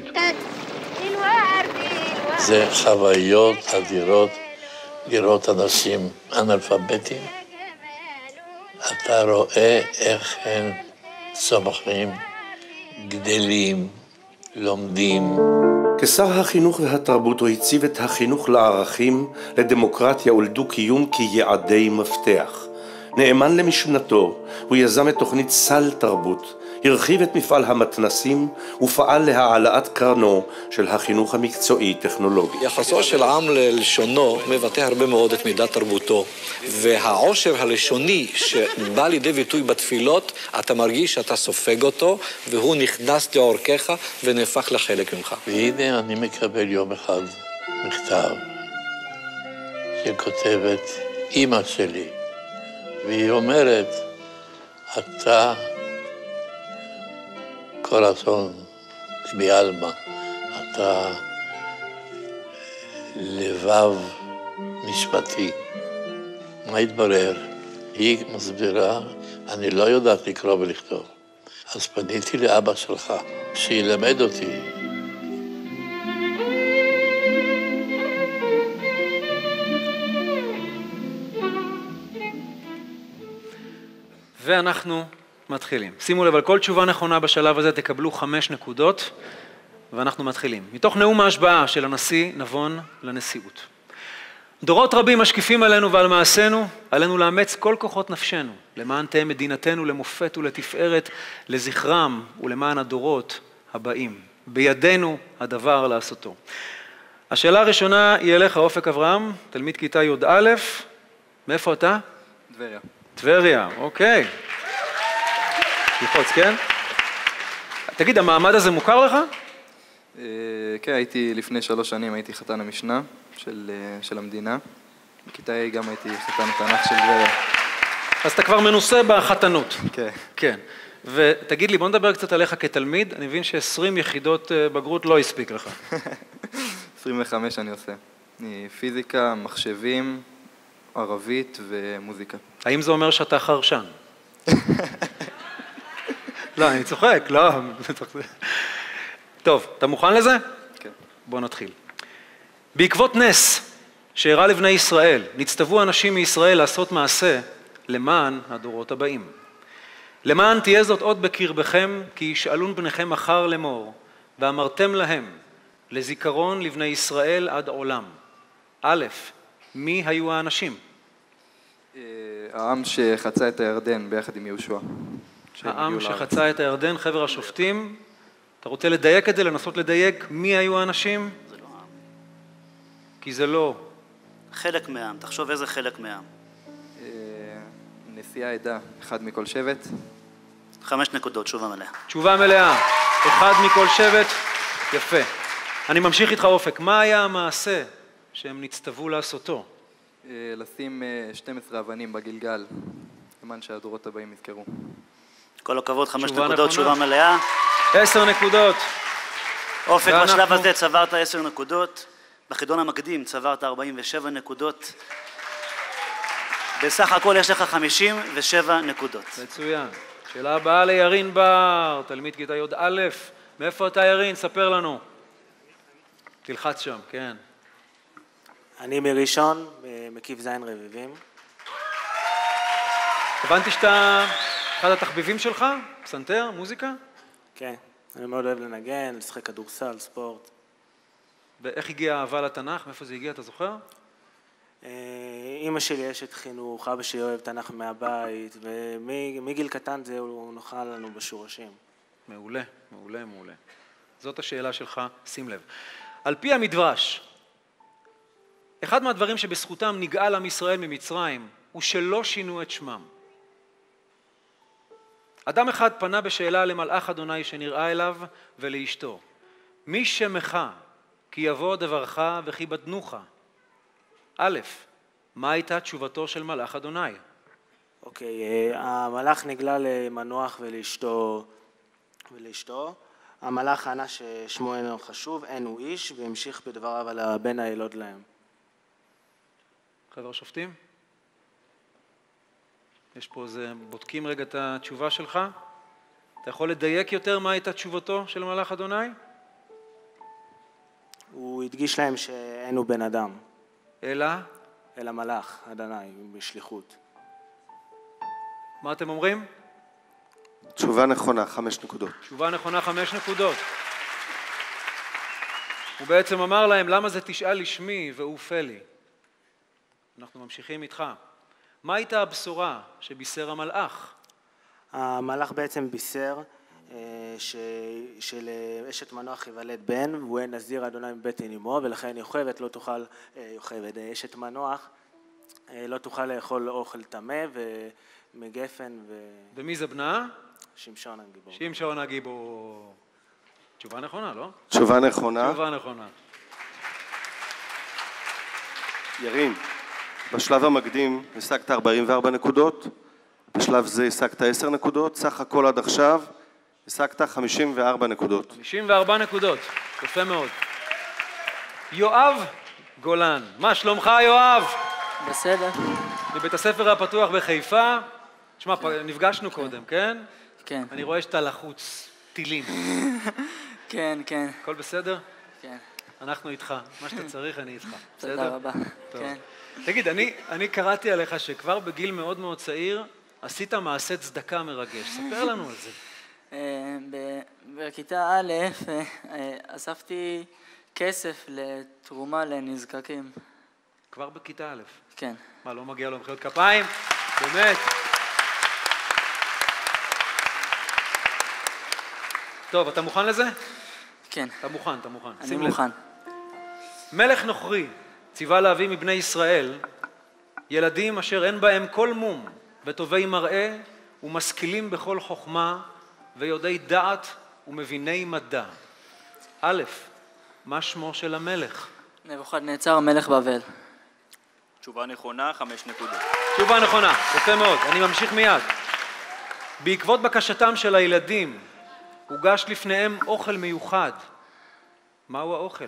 זה חוויות אדירות לראות אנשים אנאלפביתים. אתה רואה איך הם צומחים, גדלים, לומדים. כשר החינוך והתרבות הוא הציב את החינוך לערכים, לדמוקרטיה ולדו-קיום כיעדי מפתח. נאמן למשנתו, הוא יזם את תוכנית סל תרבות, הרחיב את מפעל המתנסים ופעל להעלאת קרנו של החינוך המקצועי-טכנולוגי. יחסו של עם ללשונו מבטא הרבה מאוד את מידת תרבותו, והעושר הלשוני שבא לידי ביטוי בתפילות, אתה מרגיש שאתה סופג אותו, והוא נכנס לעורקיך ונהפך לחלק ממך. והנה אני מקבל יום אחד מכתב שכותבת אמא שלי, והיא אומרת, אתה קורסון בעלמא, אתה לבב משפטי. מה התברר? היא מסבירה, אני לא יודעת לקרוא ולכתוב. אז פניתי לאבא שלך, שילמד אותי. ואנחנו מתחילים. שימו לב, על כל תשובה נכונה בשלב הזה תקבלו חמש נקודות, ואנחנו מתחילים. מתוך נאום ההשבעה של הנשיא נבון לנשיאות. דורות רבים משקיפים עלינו ועל מעשינו, עלינו לאמץ כל כוחות נפשנו, למען תהיה מדינתנו למופת ולתפארת, לזכרם ולמען הדורות הבאים. בידינו הדבר לעשותו. השאלה הראשונה היא אליך, אופק אברהם, תלמיד כיתה י"א. מאיפה אתה? טבריה. טבריה, אוקיי. לחוץ, כן? תגיד, המעמד הזה מוכר לך? כן, הייתי לפני שלוש שנים, הייתי חתן המשנה של, של המדינה. בכיתה A גם הייתי חתן התנ"ך של טבריה. אז אתה כבר מנוסה בחתנות. כן. כן. ותגיד לי, בוא נדבר קצת עליך כתלמיד. אני מבין ש-עשרים יחידות בגרות לא הספיק לך. עשרים וחמש אני עושה. פיזיקה, מחשבים, ערבית ומוזיקה. האם זה אומר שאתה חרשן? לא, אני צוחק, לא. טוב, אתה מוכן לזה? כן. בוא נתחיל. בעקבות נס שאירע לבני ישראל, נצטוו אנשים מישראל לעשות מעשה למען הדורות הבאים. למען תהיה זאת עוד בקרבכם, כי ישאלון בניכם אחר לאמור, ואמרתם להם, לזיכרון לבני ישראל עד עולם. א', מי היו האנשים? העם שחצה את הירדן ביחד עם יהושע. העם שחצה את הירדן, חבר השופטים. אתה רוצה לדייק את זה, לנסות לדייק מי היו האנשים? זה לא העם. כי זה לא. חלק מהעם, תחשוב איזה חלק מהעם. נשיא העדה, אחד מכל שבט. חמש נקודות, תשובה מלאה. תשובה מלאה, אחד מכל שבט, יפה. אני ממשיך איתך אופק, מה היה המעשה שהם נצטוו לעשותו? לשים שתים עשרה אבנים בגלגל, למען שהדורות הבאים יזכרו. כל הכבוד, חמש נקודות, תשובה מלאה. עשר נקודות. אופק, בשלב הזה צברת עשר נקודות, בחידון המקדים צברת ארבעים ושבע נקודות. בסך הכל יש לך חמישים ושבע נקודות. מצוין. שאלה הבאה לירין בר, תלמיד כיתה י"א. מאיפה אתה ירין? ספר לנו. תלחץ שם, כן. אני מראשון, מקיף זין רביבים. הבנתי שאתה אחד התחביבים שלך? פסנתר? מוזיקה? כן, אני מאוד אוהב לנגן, לשחק כדורסל, ספורט. ואיך הגיעה האהבה לתנ"ך? מאיפה זה הגיע, אתה זוכר? אמא שלי אשת חינוך, אבא שלי אוהב תנ"ך מהבית, ומגיל קטן זה הוא נוכל לנו בשורשים. מעולה, מעולה, מעולה. זאת השאלה שלך, שים לב. על פי המדרש, אחד מהדברים שבזכותם נגאל עם ישראל ממצרים, הוא שלא שינו את שמם. אדם אחד פנה בשאלה למלאך אדוני שנראה אליו ולאשתו. מי שמך, כי יבוא דברך וכי בדנוך. א', מה הייתה תשובתו של מלאך אדוני? אוקיי, המלאך נגלה למנוח ולאשתו, ולאשתו. המלאך ענה ששמו אינו חשוב, אין הוא איש, והמשיך בדבריו על הבן הילוד להם. חבר שופטים? יש פה איזה, בודקים רגע את התשובה שלך. אתה יכול לדייק יותר מה הייתה תשובתו של מלאך אדוני? הוא הדגיש להם שאין הוא בן אדם. אלא? אלא מלאך, אדוני, בשליחות. מה אתם אומרים? תשובה נכונה, חמש נקודות. תשובה נכונה, חמש נקודות. הוא בעצם אמר להם, למה זה תשאל לשמי ואופה לי? אנחנו ממשיכים איתך. מה הייתה הבשורה שבישר המלאך? המלאך בעצם בישר שלאשת מנוח יוולד בן, והוא נזיר אדוני מבטן אמו, ולכן יוכבד לא תוכל, יוכבד, אשת מנוח לא תוכל לאכול אוכל טמא ומגפן ו... ומי זה בנה? שמשון הגיבור. שמשון הגיבור. תשובה נכונה, לא? תשובה נכונה. תשובה נכונה. ירין, בשלב המקדים השגת ארבעים וארבע נקודות, בשלב זה השגת עשר נקודות, סך הכל עד עכשיו השגת חמישים וארבע נקודות. חמישים וארבע נקודות, יפה מאוד. יואב גולן, מה שלומך יואב? בסדר. מבית הספר הפתוח בחיפה, תשמע, נפגשנו קודם, כן? כן. אני רואה שאתה לחוץ, טילים. כן, כן. הכל בסדר? כן. אנחנו איתך, מה שאתה צריך אני איתך, בסדר? תודה רבה. כן. תגיד, אני, אני קראתי עליך שכבר בגיל מאוד מאוד צעיר עשית מעשה צדקה מרגש, ספר לנו על זה. בכיתה א' אספתי כסף לתרומה לנזקקים. כבר בכיתה א'? כן. מה, לא מגיע לו מחיאות כפיים? באמת. טוב, אתה מוכן לזה? כן. אתה מוכן, אתה מוכן. אני מוכן. מלך נוכרי ציווה להביא מבני ישראל ילדים אשר אין בהם כל מום וטובי מראה ומשכילים בכל חוכמה ויודעי דעת ומביני מדע. א', מה שמו של המלך? נבוכדנצר מלך בבל. תשובה נכונה, חמש נקודות. תשובה נכונה, יפה מאוד. אני ממשיך מיד. בעקבות בקשתם של הילדים הוגש לפניהם אוכל מיוחד. מהו האוכל?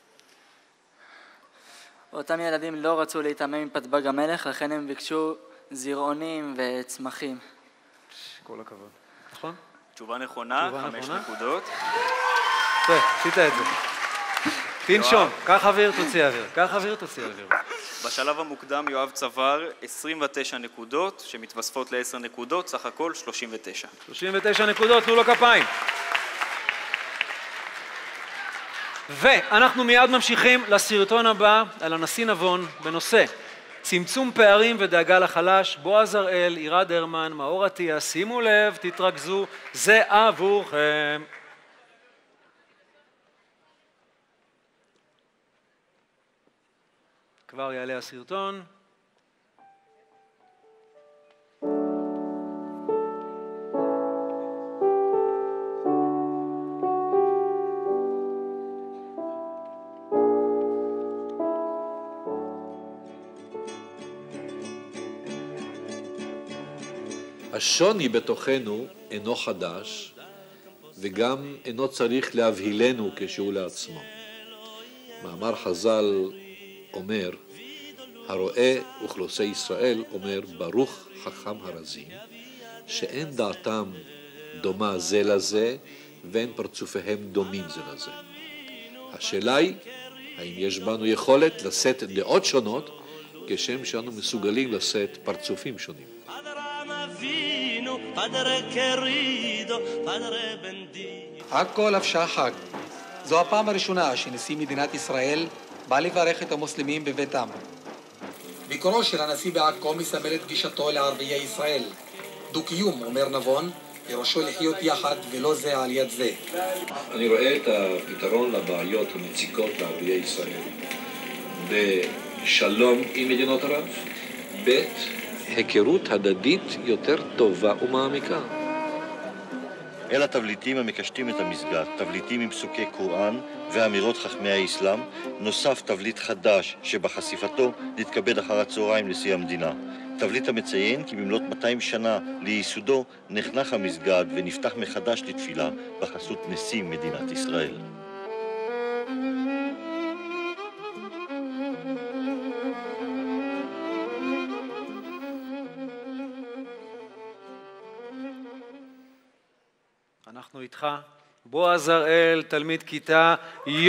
אותם ילדים לא רצו להתאמן מפתבג המלך, לכן הם ביקשו זרעונים וצמחים. כל הכבוד. נכון? תשובה נכונה, חמש נקודות. טוב, עשית את זה. תנשום, קח אוויר, תוציא אוויר. קח אוויר, תוציא אוויר. בשלב המוקדם יואב צבר עשרים ותשע נקודות, שמתווספות ל-עשר נקודות, סך הכל שלושים ותשע. שלושים ותשע נקודות, תנו לו כפיים. ואנחנו מיד ממשיכים לסרטון הבא על הנשיא נבון בנושא צמצום פערים ודאגה לחלש. בועז הראל, עירד הרמן, מאור עטיה, שימו לב, תתרכזו, זה עבורכם. כבר יעלה הסרטון. השוני בתוכנו אינו חדש, וגם אינו צריך להבהילנו כשהוא לעצמו. מאמר חז"ל אומר, הרואה אוכלוסי ישראל אומר ברוך חכם הרזים, שאין דעתם דומה זה לזה ואין פרצופיהם דומים זה לזה. השאלה היא, האם יש בנו יכולת לשאת דעות שונות כשם שאנו מסוגלים לשאת פרצופים שונים. עכו לבשה חג. זו הפעם הראשונה שנשיא מדינת ישראל בא לברך את המוסלמים בביתם. ביקורו של הנשיא בעכו מסמל את גישתו לערביי ישראל. דו-קיום, אומר נבון, פירושו לחיות יחד ולא זה על יד זה. אני רואה את הפתרון לבעיות המציקות לערביי ישראל בשלום עם מדינות ערב, ב' היכרות הדדית יותר טובה ומעמיקה. אל התבליטים המקשטים את המסגד, תבליטים עם פסוקי קוראן ואמירות חכמי האסלאם, נוסף תבליט חדש שבחשיפתו נתכבד אחר הצהריים נשיא המדינה. תבליט המציין כי במלאת מאתיים שנה לייסודו נחנך המסגד ונפתח מחדש לתפילה בחסות נשיא מדינת ישראל. אנחנו איתך, בועז הראל, תלמיד כיתה י'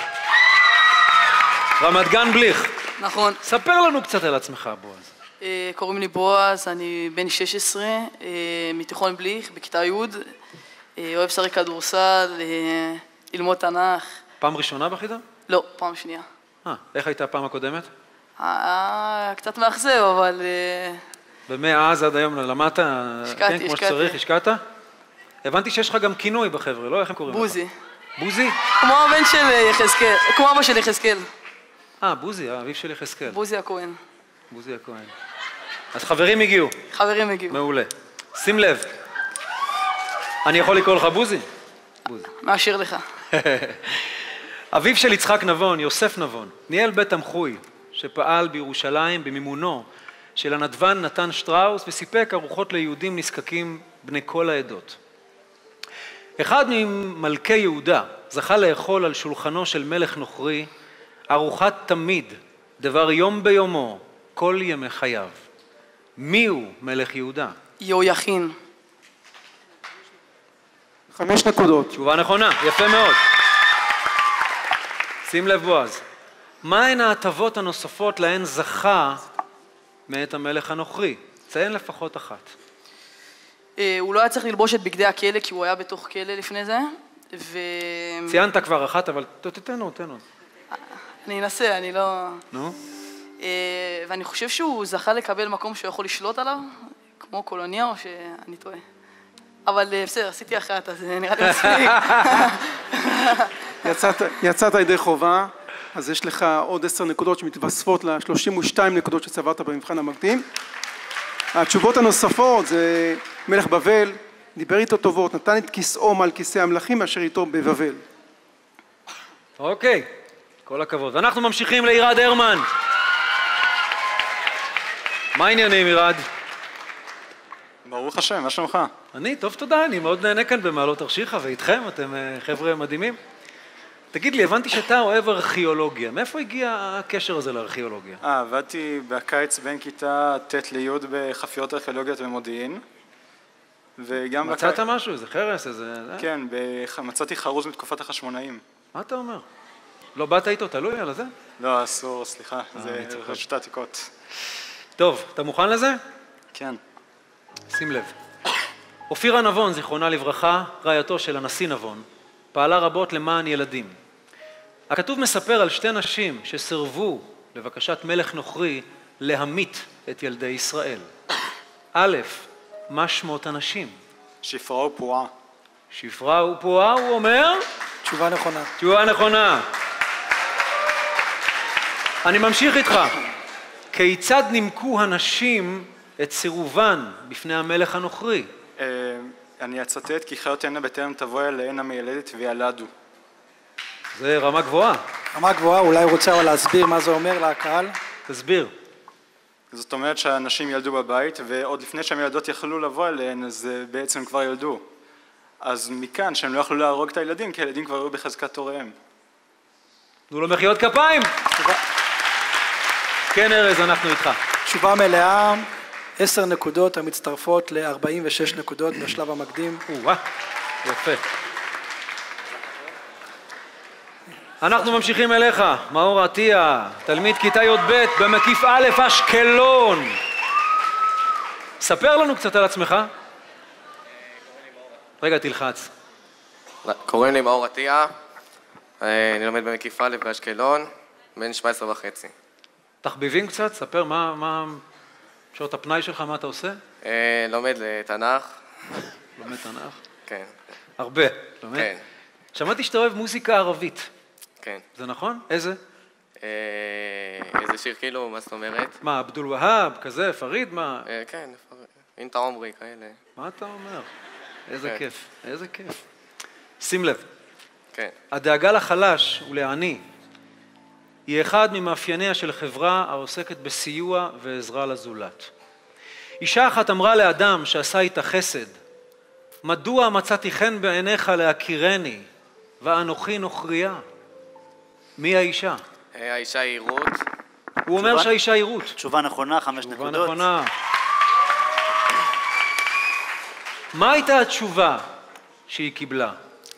רמת גן בליך. נכון. ספר לנו קצת על עצמך, בועז. קוראים לי בועז, אני בן שש עשרה, מתיכון בליך, בכיתה י', אוהב לשחק כדורסל, ללמוד תנ"ך. פעם ראשונה בחידה? לא, פעם שנייה. אה, איך הייתה הפעם הקודמת? אה, קצת מאכזב, אבל... ומאז עד היום למדת? השקעתי, כמו שצריך, השקעת? הבנתי שיש לך גם כינוי בחבר'ה, לא? איך הם קוראים לך? בוזי. בוזי? כמו הבן של יחזקאל, כמו אבא של יחזקאל. אה, בוזי, האביב של יחזקאל. בוזי הכהן. בוזי הכהן. אז חברים הגיעו. חברים הגיעו. מעולה. שים לב. אני יכול לקרוא לך בוזי? בוזי. מאשר לך. אביו של יצחק נבון, יוסף נבון, ניהל בית תמחוי שפעל בירושלים במימונו של הנדבן נתן שטראוס וסיפק ארוחות ליהודים נזקקים בני כל העדות. אחד ממלכי יהודה זכה לאכול על שולחנו של מלך נוכרי ארוחת תמיד, דבר יום ביומו, כל ימי חייו. מי הוא מלך יהודה? יהויכין. חמש נקודות. תשובה נכונה, יפה מאוד. שים לב בועז, מהן ההטבות הנוספות להן זכה מאת המלך הנוכרי? ציין לפחות אחת. הוא לא היה צריך ללבוש את בגדי הכלא כי הוא היה בתוך כלא לפני זה, ו... ציינת כבר אחת, אבל תתנו, תתנו. אני אנסה, אני לא... נו? ואני חושב שהוא זכה לקבל מקום שהוא יכול לשלוט עליו, כמו קולוניה, או שאני טועה. אבל בסדר, עשיתי אחת, אז נראה לי מספיק. יצאת ידי חובה, אז יש לך עוד עשר נקודות שמתווספות ל-שלושים ושתיים נקודות שצברת במבחן המקדים. התשובות הנוספות זה מלך בבל, דיבר איתו טובות, נתן את כיסאו מעל כיסא המלכים אשר איתו בבבל. אוקיי, כל הכבוד. אנחנו ממשיכים לירד הרמן. מה העניינים, ירד? ברוך השם, מה שלומך? אני, טוב תודה, אני מאוד נהנה כאן במעלות תרשיחא ואיתכם, אתם חבר'ה מדהימים. תגיד לי, הבנתי שאתה אוהב ארכיאולוגיה, מאיפה הגיע הקשר הזה לארכיאולוגיה? אה, עבדתי בקיץ בין כיתה ט' לי' בחפיות ארכיאולוגיות ומודיעין. וגם מצאת בקיץ... משהו, איזה חרס, איזה... כן, בח... מצאתי חרוז מתקופת החשמונאים. מה אתה אומר? לא באת איתו, תלוי על זה? לא, אסור, סליחה, זה רשות העתיקות. טוב, אתה מוכן לזה? כן. שים לב. אופירה נבון, זיכרונה לברכה, רעייתו של הנשיא נבון, פעלה רבות למען ילדים. הכתוב מספר על שתי נשים שסרבו לבקשת מלך נוכרי להמית את ילדי ישראל. א', מה שמות הנשים? שפרה ופועה. שפרה ופועה, הוא אומר? תשובה נכונה. תשובה נכונה. אני ממשיך איתך. כיצד נימקו הנשים את סירובן בפני המלך הנוכרי? אני אצטט כי חיות הנה בטרם תבוא אליהן המיילדת וילדו. זה רמה גבוהה. רמה גבוהה, אולי הוא רוצה להסביר מה זה אומר לקהל? תסביר. זאת אומרת שהנשים ילדו בבית, ועוד לפני שהמילדות יכלו לבוא אליהן, אז בעצם כבר ילדו. אז מכאן שהם לא יכלו להרוג את הילדים, כי הילדים כבר היו בחזקת הוריהם. תנו לו מחיאות כפיים. כן, ארז, אנחנו איתך. תשובה מלאה, עשר נקודות המצטרפות ל-ארבעים ושש נקודות בשלב המקדים. וואו, יפה. אנחנו ממשיכים אליך, מאור עטיה, תלמיד כיתה י"ב במקיף א' אשקלון. ספר לנו קצת על עצמך. רגע, תלחץ. קוראים לי מאור עטיה, אני לומד במקיף א' באשקלון, בן שבע עשרה וחצי. תחביבים קצת, ספר מה, מה שעות הפנאי שלך, מה אתה עושה? לומד תנ"ך. לומד תנ"ך? כן. הרבה, לומד? כן. שמעתי שאתה אוהב מוזיקה ערבית. כן. זה נכון? איזה? איזה שיר כאילו, מה זאת אומרת? מה, עבדול והאב, כזה, פריד, מה? כן, אינטה עומרי, כאלה. מה אתה אומר? איזה כן. כיף, איזה כיף. שים לב. כן. הדאגה לחלש ולעני היא אחד ממאפייניה של חברה העוסקת בסיוע ועזרה לזולת. אישה אחת אמרה לאדם שעשה איתה חסד, מדוע מצאתי חן בעיניך להכירני ואנוכי נוכריה? מי האישה? האישה היא רות. הוא אומר שהאישה היא רות. תשובה נכונה, חמש נקודות. תשובה נכונה. מה הייתה התשובה שהיא קיבלה?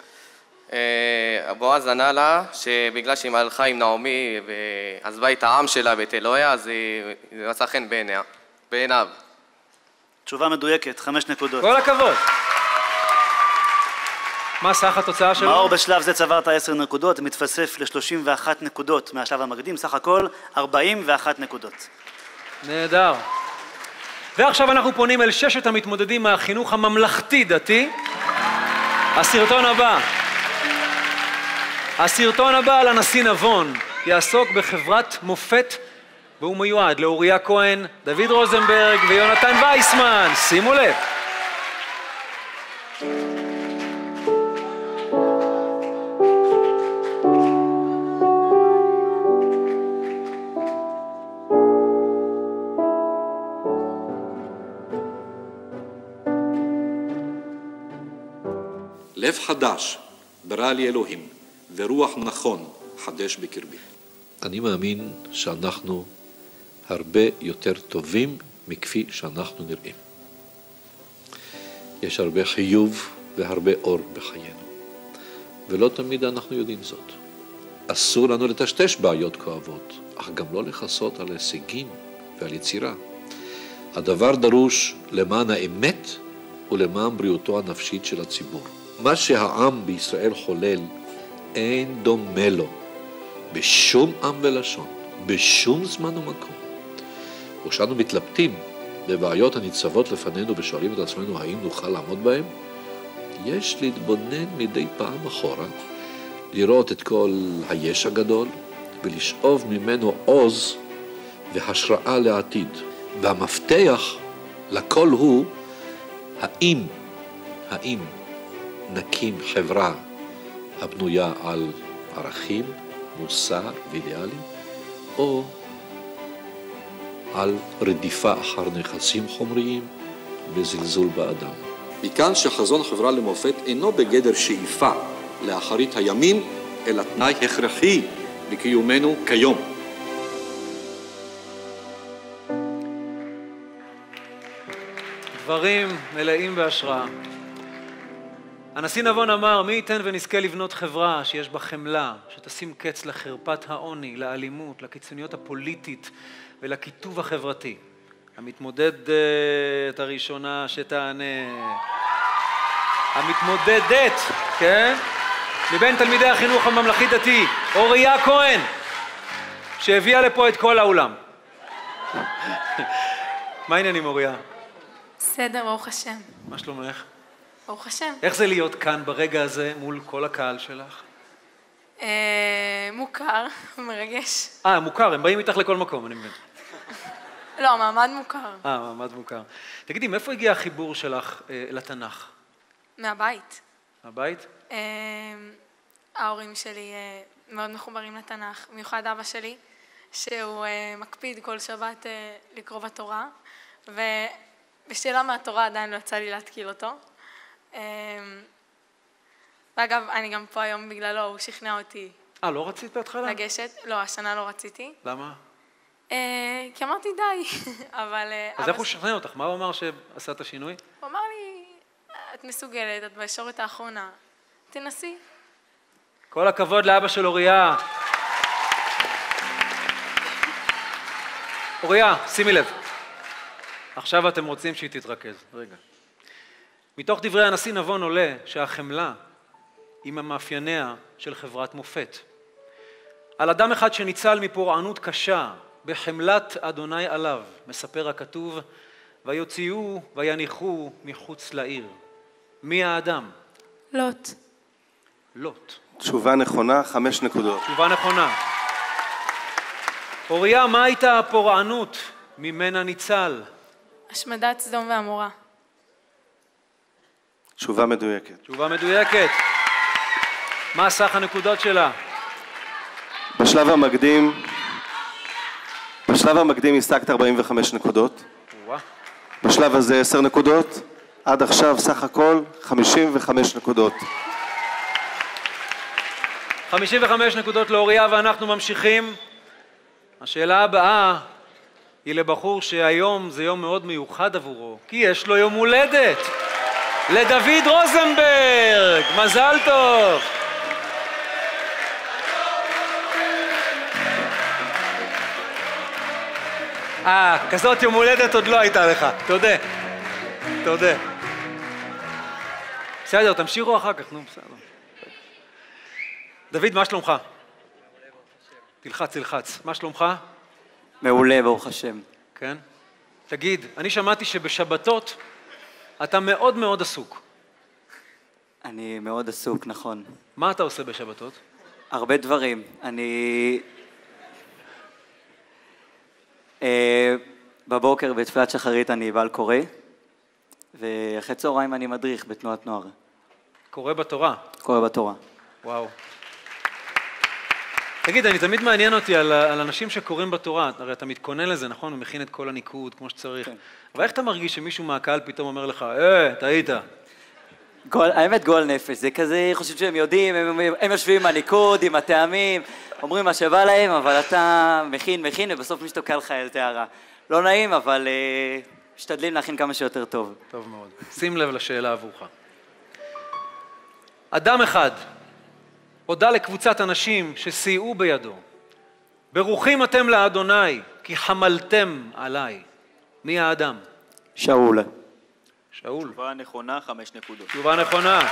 בועז ענה לה שבגלל שהיא מהלכה עם נעמי ועזבה את העם שלה ואת אלוהיה, אז היא מצאה חן בעיניה, בעיניו. תשובה מדויקת, חמש נקודות. כל הכבוד. מה סך התוצאה שלו? מאור בשלב זה צברת עשר נקודות, מתווסף ל-שלושים ואחת נקודות מהשלב המקדים, סך הכל ארבעים ואחת נקודות. נהדר. ועכשיו אנחנו פונים אל ששת המתמודדים מהחינוך הממלכתי-דתי. הסרטון הבא. הסרטון הבא על הנשיא נבון יעסוק בחברת מופת, והוא מיועד לאוריה כהן, דוד רוזנברג ויונתן וייסמן. שימו לב. לב חדש ברא לי אלוהים, ורוח נכון חדש בקרבי. אני מאמין שאנחנו הרבה יותר טובים מכפי שאנחנו נראים. יש הרבה חיוב והרבה אור בחיינו, ולא תמיד אנחנו יודעים זאת. אסור לנו לטשטש בעיות כואבות, אך גם לא לחסות על הישגים ועל יצירה. הדבר דרוש למען האמת ולמען בריאותו הנפשית של הציבור. מה שהעם בישראל חולל אין דומה לו בשום עם ולשון, בשום זמן ומקום. וכשאנו מתלבטים בבעיות הניצבות לפנינו ושואלים את עצמנו האם נוכל לעמוד בהם, יש להתבונן מדי פעם אחורה, לראות את כל היש הגדול ולשאוב ממנו עוז והשראה לעתיד. והמפתח לכל הוא האם, האם נקים חברה הבנויה על ערכים, מוסר ואידיאלים, או על רדיפה אחר נכסים חומריים וזלזול באדם. מכאן שחזון חברה למופת אינו בגדר שאיפה לאחרית הימים, אלא תנאי הכרחי לקיומנו כיום. דברים מלאים בהשראה. הנשיא נבון אמר, מי ייתן ונזכה לבנות חברה שיש בה חמלה, שתשים קץ לחרפת העוני, לאלימות, לקיצוניות הפוליטית ולקיטוב החברתי. המתמודדת הראשונה שתענה, המתמודדת, כן? מבין תלמידי החינוך הממלכתי דתי, אוריה כהן, שהביאה לפה את כל האולם. מה העניינים אוריה? בסדר, ברוך השם. מה שלומך? ברוך השם. איך זה להיות כאן ברגע הזה מול כל הקהל שלך? אה, מוכר, מרגש. אה, מוכר, הם באים איתך לכל מקום, אני מבין. לא, מעמד מוכר. אה, מעמד מוכר. תגידי, מאיפה הגיע החיבור שלך אה, לתנ"ך? מהבית. מהבית? אה, ההורים שלי אה, מאוד מחוברים לתנ"ך, במיוחד אבא שלי, שהוא אה, מקפיד כל שבת אה, לקרוא בתורה, ובשאלה מהתורה עדיין לא יצא לי להתקיל אותו. ואגב, אני גם פה היום בגללו, הוא שכנע אותי. אה, לא רצית בהתחלה? לגשת, לא, השנה לא רציתי. למה? אה, כי אמרתי די, אבל... אה, אז אבא איך הוא ש- שכנע אותך? מה הוא אמר שעשה את השינוי? הוא אמר לי, את מסוגלת, את בישורת האחרונה, תנסי. כל הכבוד לאבא של אוריה. אוריה, שימי לב. עכשיו אתם רוצים שהיא תתרכז. רגע. מתוך דברי הנשיא נבון עולה שהחמלה היא ממאפייניה של חברת מופת. על אדם אחד שניצל מפורענות קשה, בחמלת אדוני עליו, מספר הכתוב, ויוציאו ויניחו מחוץ לעיר. מי האדם? לוט. לוט. תשובה נכונה, חמש נקודות. תשובה נכונה. אוריה, מה הייתה הפורענות ממנה ניצל? השמדת סדום ועמורה. תשובה מדויקת. תשובה מדויקת. מה סך הנקודות שלה? בשלב המקדים, בשלב המקדים השגת ארבעים וחמש נקודות. וואה. בשלב הזה עשר נקודות. עד עכשיו סך הכל חמישים וחמש נקודות. חמישים וחמש נקודות לאוריה ואנחנו ממשיכים. השאלה הבאה היא לבחור שהיום זה יום מאוד מיוחד עבורו, כי יש לו יום הולדת. לדוד רוזנברג, מזל טוב. אה, כזאת יום הולדת עוד לא הייתה לך, תודה. תודה. בסדר, תמשיכו אחר כך, נו, בסדר. דוד, מה שלומך? תלחץ, תלחץ. מה שלומך? מעולה, ברוך השם. כן? תגיד, אני שמעתי שבשבתות אתה מאוד מאוד עסוק. אני מאוד עסוק, נכון. מה אתה עושה בשבתות? הרבה דברים. אני... אה, בבוקר בתפילת שחרית אני בעל קורא, ואחרי צהריים אני מדריך בתנועת נוער. קורא בתורה? קורא בתורה. וואו. תגיד, אני תמיד מעניין אותי על, על אנשים שקוראים בתורה, הרי אתה מתכונן לזה, נכון? ומכין את כל הניקוד כמו שצריך. כן. אבל איך אתה מרגיש שמישהו מהקהל פתאום אומר לך, אה, טעית? גול, האמת גול נפש, זה כזה, חושב שהם יודעים, הם, הם יושבים עם הניקוד, עם הטעמים, אומרים מה שבא להם, אבל אתה מכין, מכין, ובסוף משתוקע לך איזה הערה. לא נעים, אבל אה, משתדלים להכין כמה שיותר טוב. טוב מאוד. שים לב לשאלה עבורך. אדם אחד הודה לקבוצת אנשים שסייעו בידו. ברוכים אתם לאדוני, כי חמלתם עליי. מי האדם? שאול. שאול. תשובה נכונה, חמש נקודות. תשובה נכונה.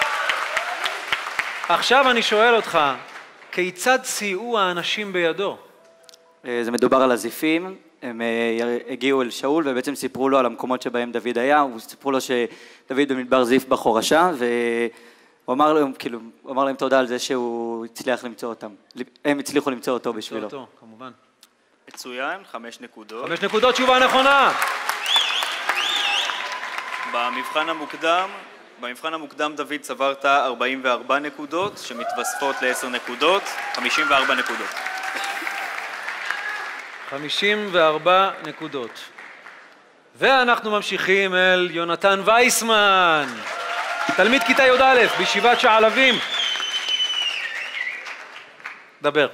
עכשיו אני שואל אותך, כיצד סייעו האנשים בידו? זה מדובר על הזיפים, הם הגיעו אל שאול ובעצם סיפרו לו על המקומות שבהם דוד היה, סיפרו לו שדוד במדבר זיף בחורשה, והוא אמר להם, כאילו, הוא אמר להם תודה על זה שהוא הצליח למצוא אותם. הם הצליחו למצוא אותו בשבילו. למצוא אותו, כמובן. מצוין, חמש נקודות. חמש נקודות, תשובה נכונה. במבחן המוקדם, במבחן המוקדם דוד צברת ארבעים וארבע נקודות, שמתווספות ל-עשר נקודות, חמישים וארבע נקודות. חמישים וארבע נקודות. ואנחנו ממשיכים אל יונתן וייסמן, תלמיד כיתה י"א בישיבת שעלבים. דבר.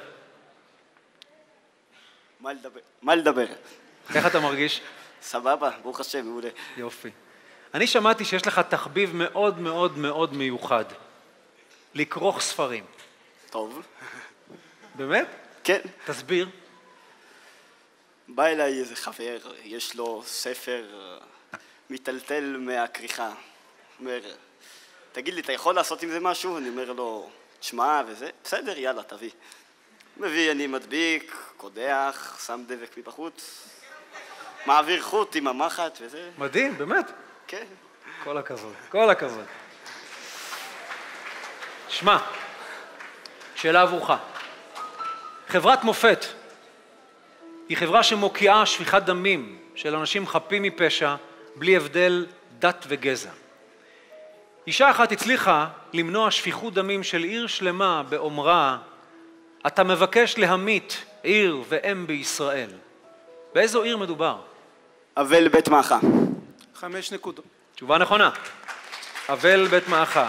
מה לדבר? מה לדבר? איך אתה מרגיש? סבבה, ברוך השם, מעולה. יופי. אני שמעתי שיש לך תחביב מאוד מאוד מאוד מיוחד. לקרוך ספרים. טוב. באמת? כן. תסביר. בא אליי איזה חבר, יש לו ספר מטלטל מהכריכה. אומר, תגיד לי, אתה יכול לעשות עם זה משהו? אני אומר לו, תשמע וזה, בסדר, יאללה, תביא. מביא, אני מדביק, קודח, שם דבק מבחוץ, מעביר חוט עם המחט וזה. מדהים, באמת? כן. כל הכבוד, כל הכבוד. שמע, שאלה עבורך. חברת מופת היא חברה שמוקיעה שפיכת דמים של אנשים חפים מפשע בלי הבדל דת וגזע. אישה אחת הצליחה למנוע שפיכות דמים של עיר שלמה באומרה, אתה מבקש להמית עיר ואם בישראל. באיזו עיר מדובר? אבל בית מאחה. חמש נקודות. תשובה נכונה. אבל בית מאחה.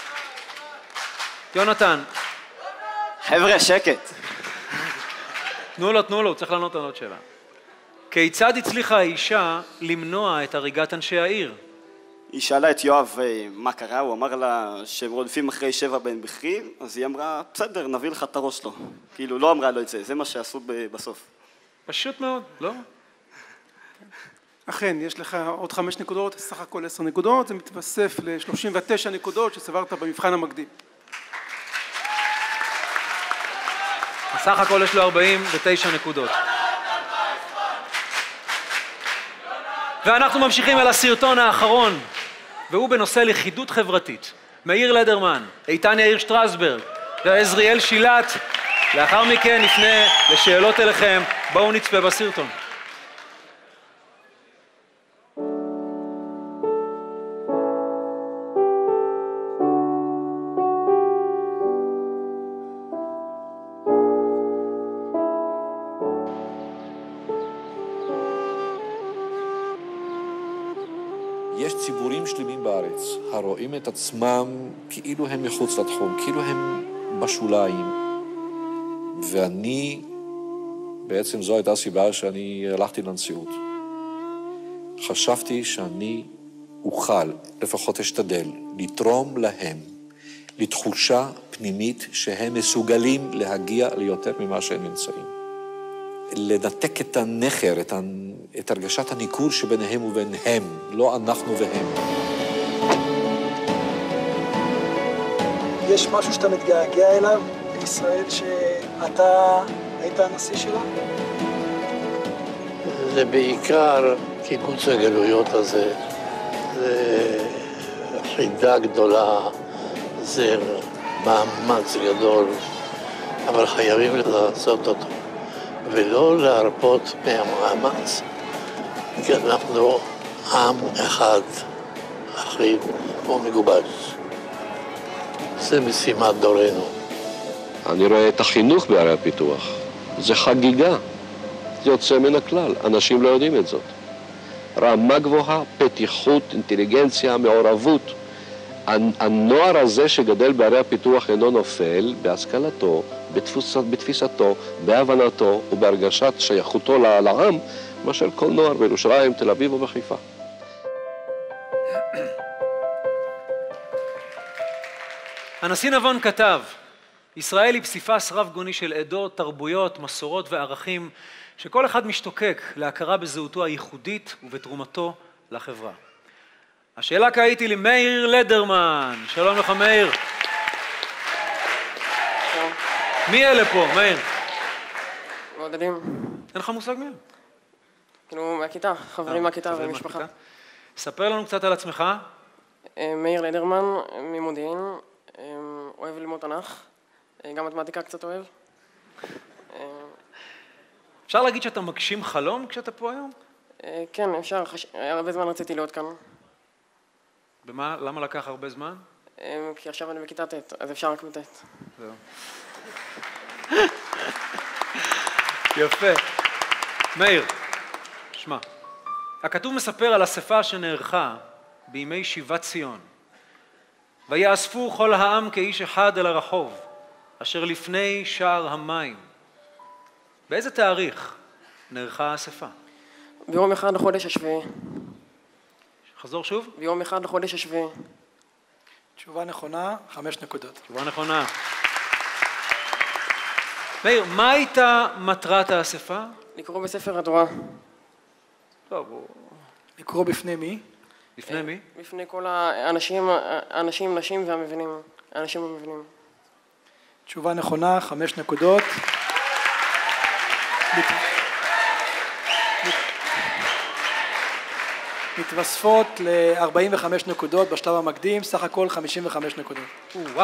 יונתן. חבר'ה, שקט. תנו לו, תנו לו, הוא צריך לענות על עוד שאלה. כיצד הצליחה האישה למנוע את הריגת אנשי העיר? היא שאלה את יואב מה קרה, הוא אמר לה שהם רודפים אחרי שבע בן בכרי, אז היא אמרה, בסדר, נביא לך את הראש לו. כאילו, לא אמרה לו את זה, זה מה שעשו בסוף. פשוט מאוד, לא? אכן, יש לך עוד חמש נקודות, סך הכל עשר נקודות, זה מתווסף ל-שלושים ותשע נקודות שצברת במבחן המקדים. סך הכל יש לו ארבעים ותשע נקודות. ואנחנו ממשיכים אל הסרטון האחרון, והוא בנושא לכידות חברתית. מאיר לדרמן, איתן יאיר שטרסברג ועזריאל שילת. לאחר מכן נפנה לשאלות אליכם, בואו נצפה בסרטון. יש ציבורים שלמים בארץ הרואים את עצמם כאילו הם מחוץ לתחום, כאילו הם בשוליים. ואני, בעצם זו הייתה הסיבה שאני הלכתי לנשיאות. חשבתי שאני אוכל, לפחות אשתדל, לתרום להם, לתחושה פנימית שהם מסוגלים להגיע ליותר ממה שהם נמצאים. לנתק את הנחר, את, ה... את הרגשת הניכור שביניהם ובין הם, לא אנחנו והם. יש משהו שאתה מתגעגע אליו בישראל שאתה היית הנשיא שלה? זה בעיקר קיבוץ הגלויות הזה, זה חידה גדולה, זה מאמץ גדול, אבל חייבים לעשות אותו. ולא להרפות מהמאמץ, כי אנחנו עם אחד, אחיד ומגובש. זה משימת דורנו. אני רואה את החינוך בערי הפיתוח. זה חגיגה. זה יוצא מן הכלל. אנשים לא יודעים את זאת. רמה גבוהה, פתיחות, אינטליגנציה, מעורבות. הנוער הזה שגדל בערי הפיתוח אינו נופל בהשכלתו, בתפוסת, בתפיסתו, בהבנתו ובהרגשת שייכותו לעם, מאשר כל נוער בירושלים, תל אביב או בחיפה. הנשיא נבון כתב, ישראל היא פסיפס רב גוני של עדות, תרבויות, מסורות וערכים, שכל אחד משתוקק להכרה בזהותו הייחודית ובתרומתו לחברה. השאלה כעת היא למאיר לדרמן. שלום לך מאיר. מי אלה פה, מאיר? מעודדים. אין לך מושג מי? כאילו מהכיתה, חברים מהכיתה ומשפחה. ספר לנו קצת על עצמך. מאיר לדרמן, ממודיעין, אוהב ללמוד תנ"ך, גם מתמטיקה קצת אוהב. אפשר להגיד שאתה מגשים חלום כשאתה פה היום? כן, אפשר, הרבה זמן רציתי להיות כאן. במה? למה לקח הרבה זמן? כי עכשיו אני בכיתה ט', אז אפשר רק בט'. זהו. יפה. מאיר, שמע, הכתוב מספר על אספה שנערכה בימי שיבת ציון. ויאספו כל העם כאיש אחד אל הרחוב, אשר לפני שער המים. באיזה תאריך נערכה האספה? ביום אחד לחודש השביעי. חזור שוב? ביום אחד לחודש השביעי. תשובה נכונה, חמש נקודות. תשובה נכונה. מאיר, מה הייתה מטרת האספה? לקרוא בספר התורה. טוב, לקרוא בפני מי? בפני מי? בפני כל האנשים, האנשים, נשים והמבינים, האנשים המבינים. תשובה נכונה, חמש נקודות. מתווספות ל-ארבעים וחמש נקודות בשלב המקדים, סך הכל חמישים וחמש נקודות. וואו.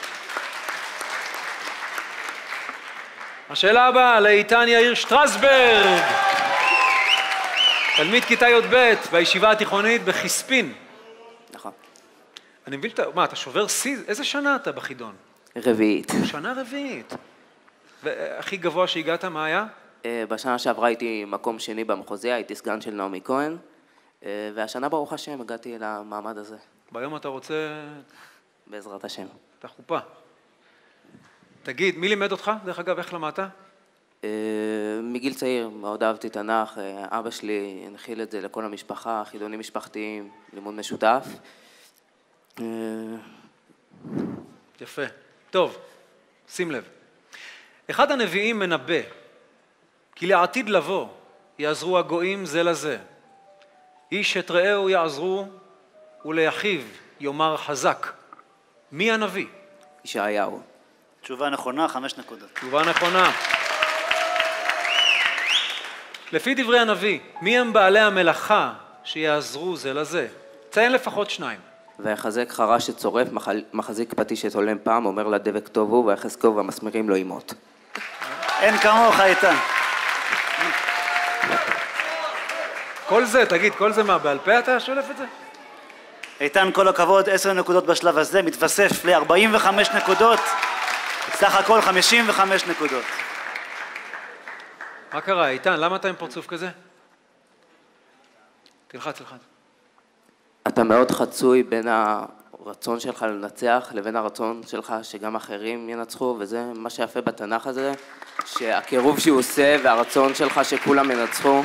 השאלה הבאה לאיתן יאיר שטרסברג. תלמיד כיתה י"ב בישיבה התיכונית בחיספין. נכון. אני מבין, מה, אתה שובר שיא? איזה שנה אתה בחידון? רביעית. שנה רביעית. והכי גבוה שהגעת, מה היה? בשנה שעברה הייתי מקום שני במחוזי, הייתי סגן של נעמי כהן, והשנה ברוך השם הגעתי למעמד הזה. ביום אתה רוצה... בעזרת השם. אתה חופה. תגיד, מי לימד אותך? דרך אגב, איך למדת? מגיל צעיר מאוד אהבתי תנ"ך, אבא שלי הנחיל את זה לכל המשפחה, חידונים משפחתיים, לימוד משותף. יפה. טוב, שים לב. אחד הנביאים מנבא, כי לעתיד לבוא יעזרו הגויים זה לזה. איש את רעהו יעזרו וליחיו יאמר חזק. מי הנביא? ישעיהו. תשובה נכונה, חמש נקודות. תשובה נכונה. לפי דברי הנביא, מי הם בעלי המלאכה שיעזרו זה לזה? ציין לפחות שניים. ויחזק חרש שצורף, מחזיק פטיש שתולם פעם, אומר לדבק טוב הוא, ויחזקו והמסמרים לא ימות. אין כמוך איתן. כל זה, תגיד, כל זה מה, בעל פה אתה שולף את זה? איתן, כל הכבוד, עשר נקודות בשלב הזה, מתווסף ל-ארבעים וחמש נקודות, סך הכל חמישים וחמש נקודות. מה קרה, איתן? למה אתה עם פרצוף כזה? תלחץ, תלחץ. אתה מאוד חצוי בין הרצון שלך לנצח לבין הרצון שלך שגם אחרים ינצחו, וזה מה שיפה בתנ"ך הזה, שהקירוב שהוא עושה והרצון שלך שכולם ינצחו.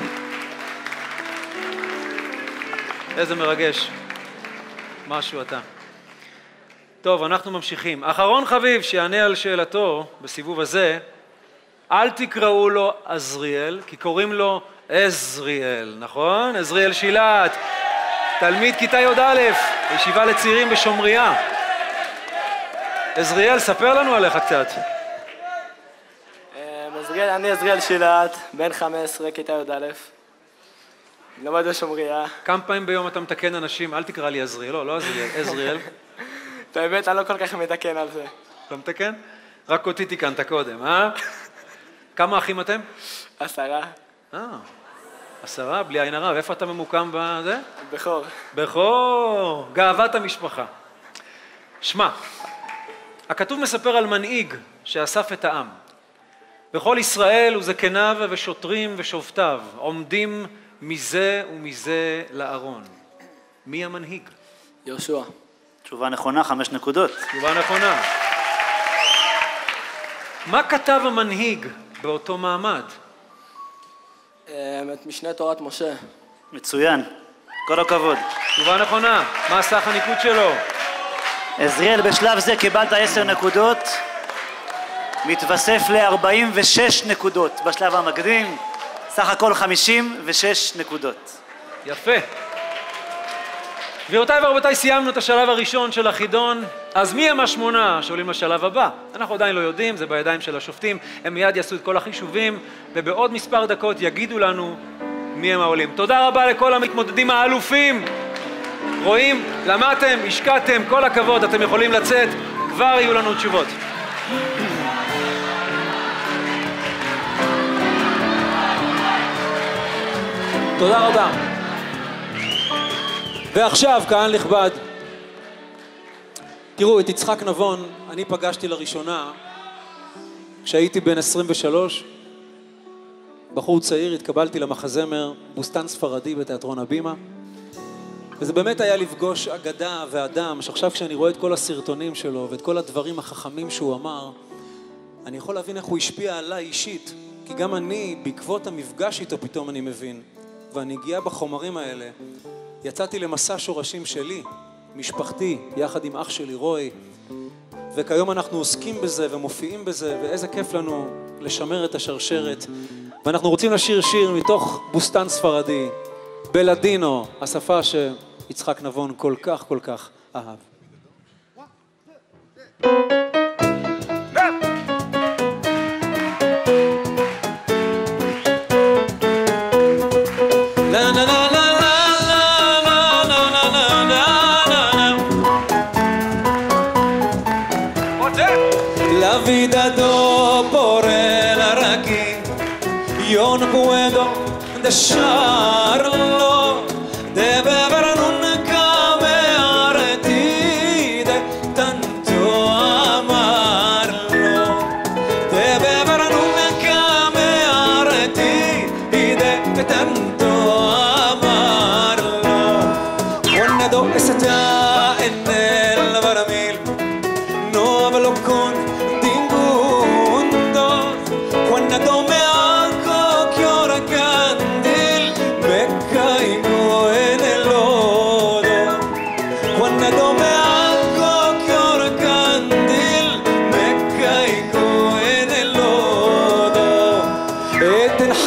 איזה מרגש. משהו אתה. טוב, אנחנו ממשיכים. אחרון חביב שיענה על שאלתו בסיבוב הזה, אל תקראו לו עזריאל, כי קוראים לו עזריאל, נכון? עזריאל שילת, תלמיד כיתה י"א, ישיבה לצעירים בשומריה. עזריאל, ספר לנו עליך קצת. עזריאל, אני עזריאל שילת, בן חמש עשרה, כיתה י"א. לומד בשומריה. כמה פעמים ביום אתה מתקן אנשים? אל תקרא לי עזריאל, לא, לא עזריאל, עזריאל. באמת, אני לא כל כך מתקן על זה. לא מתקן? רק אותי תיקנת קודם, אה? כמה אחים אתם? עשרה. אה, עשרה, בלי עין הרע. ואיפה אתה ממוקם בזה? בכור. בכור, גאוות המשפחה. שמע, הכתוב מספר על מנהיג שאסף את העם. בכל ישראל וזקניו ושוטרים ושופטיו עומדים מזה ומזה לארון. מי המנהיג? יהושע. תשובה נכונה, חמש נקודות. תשובה נכונה. מה כתב המנהיג באותו מעמד? את משנה תורת משה. מצוין, כל הכבוד. תשובה נכונה. מה סך הניקוד שלו? עזריאל, בשלב זה קיבלת עשר נקודות, מתווסף ל-ארבעים ושש נקודות בשלב המקדים, סך הכל חמישים ושש נקודות. יפה. גבירותיי ורבותיי, סיימנו את השלב הראשון של החידון. אז מי הם השמונה שעולים לשלב הבא? אנחנו עדיין לא יודעים, זה בידיים של השופטים. הם מיד יעשו את כל החישובים, ובעוד מספר דקות יגידו לנו מי הם העולים. תודה רבה לכל המתמודדים האלופים. רואים? למדתם, השקעתם, כל הכבוד, אתם יכולים לצאת, כבר יהיו לנו תשובות. תודה רבה. ועכשיו, קהל נכבד, תראו, את יצחק נבון אני פגשתי לראשונה כשהייתי בן עשרים ושלוש, בחור צעיר, התקבלתי למחזמר בוסטן ספרדי בתיאטרון הבימה, וזה באמת היה לפגוש אגדה ואדם, שעכשיו כשאני רואה את כל הסרטונים שלו ואת כל הדברים החכמים שהוא אמר, אני יכול להבין איך הוא השפיע עליי אישית, כי גם אני, בעקבות המפגש איתו פתאום אני מבין, ואני הגיע בחומרים האלה, יצאתי למסע שורשים שלי, משפחתי, יחד עם אח שלי רוי, וכיום אנחנו עוסקים בזה ומופיעים בזה, ואיזה כיף לנו לשמר את השרשרת. ואנחנו רוצים לשיר שיר מתוך בוסטן ספרדי, בלדינו, השפה שיצחק נבון כל כך כל כך אהב. Yo no puedo dejarlo de beber nunca me harté de tanto amarlo de beber nunca me harté de tanto amarlo cuando está en el barril no hablo con ningún dos cuando me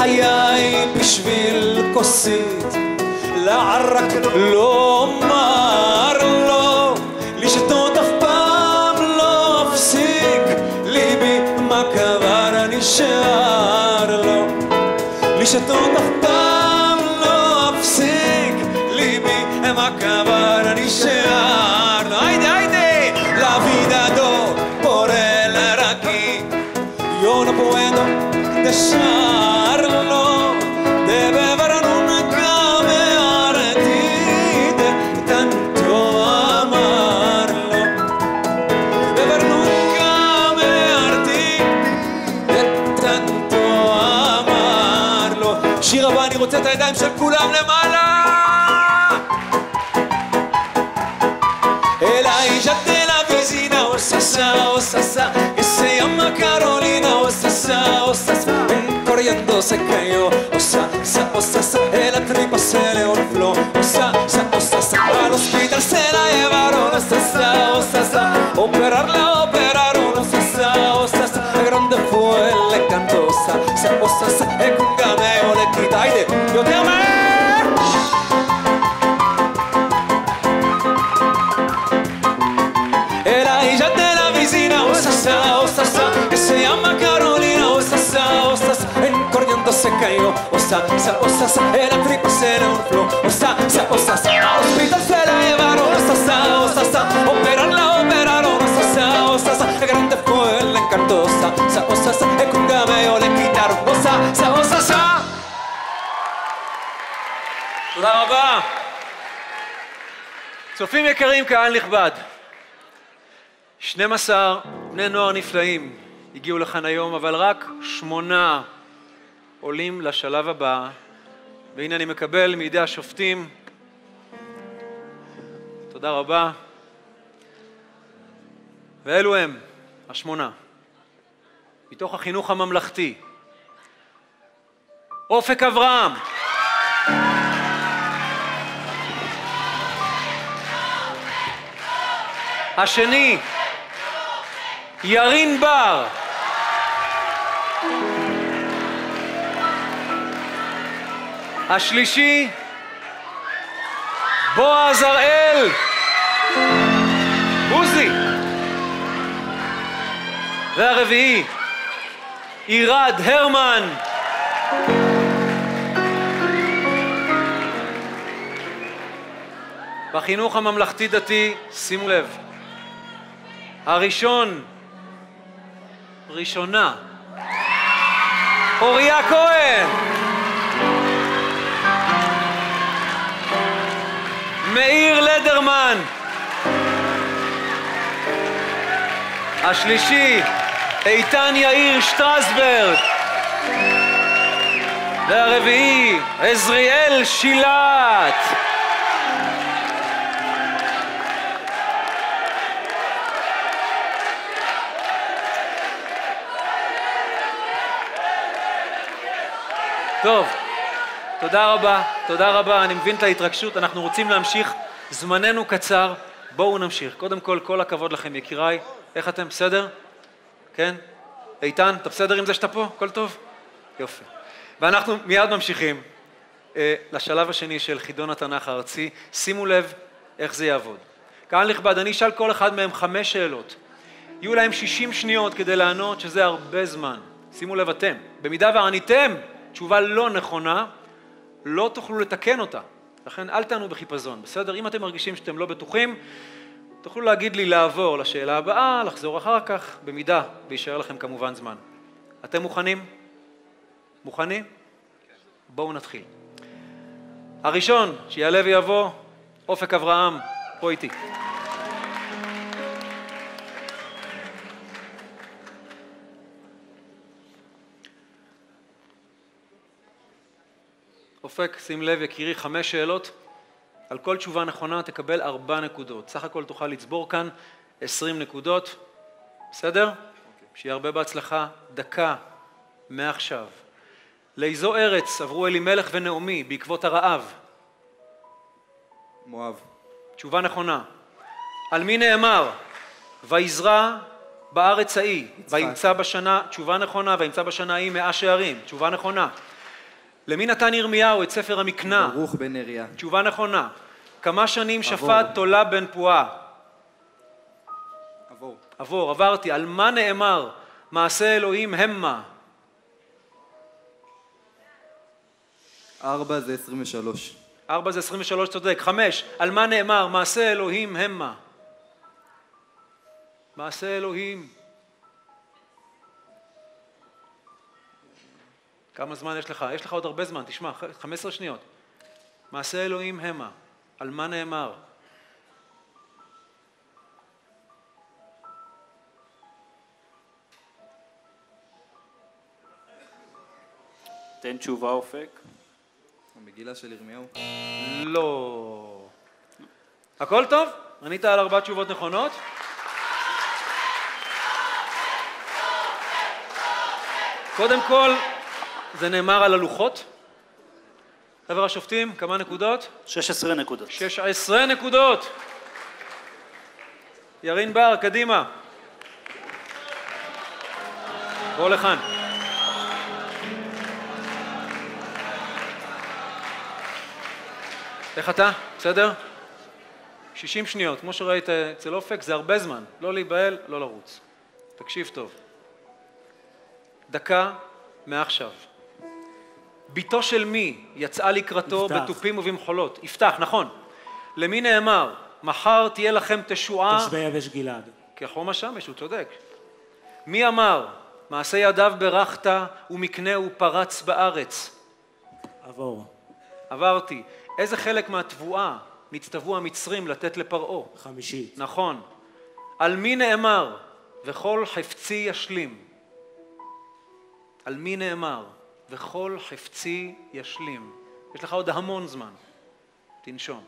חיי בשביל כוסית לערק לא אומר לא לשתות אף פעם לא אפסיק ליבי מה כבר נשאר לו לשתות אף פעם לא אפסיק ליבי מה כבר נשאר לו היידה היידה la vida do por el aquí yo no puedo dejarlo de beber nunca me harté de tanto amarlo beber nunca me harté de tanto amarlo שיר הבא אני רוצה את הידיים של כולם למעלה la hija de la vecina osasa osasa que se llama Carolina osasa osasa corriendo se cayó osasa osasa la tripa se le infló osasa osasa al hospital se la llevaron osasa osasa operarla operaron osasa osasa grande fue el encanto osasa osasa e con gameo le quita aire yo te amé osasa, que se llama Carolina, osasa, osasa, en corriendo se cayó, osasa, osasa, la tripa se le infló, osasa, osasa, al hospital se la llevaron, osasa, osasa, operarla, operaron, osasa, osasa, grande fue el encanto, osasa, osasa, con gameo le quitaron, osasa, osasa. תודה רבה. צופים יקרים, קהל נכבד. שנים עשר בני נוער נפלאים הגיעו לכאן היום, אבל רק שמונה עולים לשלב הבא, והנה אני מקבל מידי השופטים. תודה רבה. ואלו הם, השמונה. מתוך החינוך הממלכתי. אופק אברהם. השני, ירין בר. השלישי, בועז הראל. בוזי. והרביעי, עירד הרמן. בחינוך הממלכתי דתי, שימו לב, הראשון, ראשונה, אוריה כהן. מאיר לדרמן. השלישי, איתן יאיר שטרסברג. והרביעי, עזריאל שילת. טוב, תודה רבה, תודה רבה, אני מבין את ההתרגשות, אנחנו רוצים להמשיך, זמננו קצר, בואו נמשיך. קודם כל, כל הכבוד לכם יקיריי, איך אתם, בסדר? כן? איתן, אתה בסדר עם זה שאתה פה? הכל טוב? יופי. ואנחנו מיד ממשיכים אה, לשלב השני של חידון התנ"ך הארצי, שימו לב איך זה יעבוד. קהל נכבד, אני אשאל כל אחד מהם חמש שאלות, יהיו להם שישים שניות כדי לענות, שזה הרבה זמן. שימו לב אתם, במידה ועניתם, תשובה לא נכונה, לא תוכלו לתקן אותה. לכן אל תענו בחיפזון, בסדר? אם אתם מרגישים שאתם לא בטוחים, תוכלו להגיד לי לעבור לשאלה הבאה, לחזור אחר כך, במידה, וישאר לכם כמובן זמן. אתם מוכנים? מוכנים? בואו נתחיל. הראשון שיעלה ויבוא, אופק אברהם, פה איתי. אופק, שים לב יקירי, חמש שאלות, על כל תשובה נכונה תקבל ארבע נקודות. סך הכל תוכל לצבור כאן עשרים נקודות, בסדר? שיהיה הרבה בהצלחה, דקה מעכשיו. לאיזו ארץ עברו אלימלך ונעמי בעקבות הרעב? מואב. תשובה נכונה. על מי נאמר? ויזרע בארץ ההיא, וימצא בשנה, תשובה נכונה, וימצא בשנה ההיא מאה שערים, תשובה נכונה. למי נתן ירמיהו את ספר המקנה? ברוך בן נריה. תשובה נכונה. כמה שנים עבור. שפט תולה בן פועה? עבור. עבור, עברתי. על מה נאמר? מעשה אלוהים המה. ארבע זה עשרים ושלוש. ארבע זה עשרים ושלוש, צודק. חמש, על מה נאמר? מעשה אלוהים המה. מעשה אלוהים. כמה זמן יש לך? יש לך עוד הרבה זמן, תשמע, חמש עשרה שניות. מעשה אלוהים המה. על מה נאמר? תן תשובה אופק. המגילה של ירמיהו. לא. הכל טוב? ענית על ארבע תשובות נכונות? קודם כל, זה נאמר על הלוחות. חבר השופטים, כמה נקודות? שש עשרה נקודות. שש עשרה נקודות. ירין בר, קדימה. בוא לכאן. איך אתה? בסדר? שישים שניות, כמו שראית אצל אופק, זה הרבה זמן. לא להיבהל, לא לרוץ. תקשיב טוב. דקה מעכשיו. ביתו של מי יצאה לקראתו בתופים ובמחולות? יפתח, נכון. למי נאמר? מחר תהיה לכם תשועה... תושבי יבש גלעד. כחום השמש, הוא צודק. מי אמר? מעשה ידיו ברכת ומקנהו פרץ בארץ. עבור. עברתי. איזה חלק מהתבואה נצטוו המצרים לתת לפרעה? חמישית. נכון. על מי נאמר? וכל חפצי ישלים. על מי נאמר? וכל חפצי ישלים. יש לך עוד המון זמן. תנשום.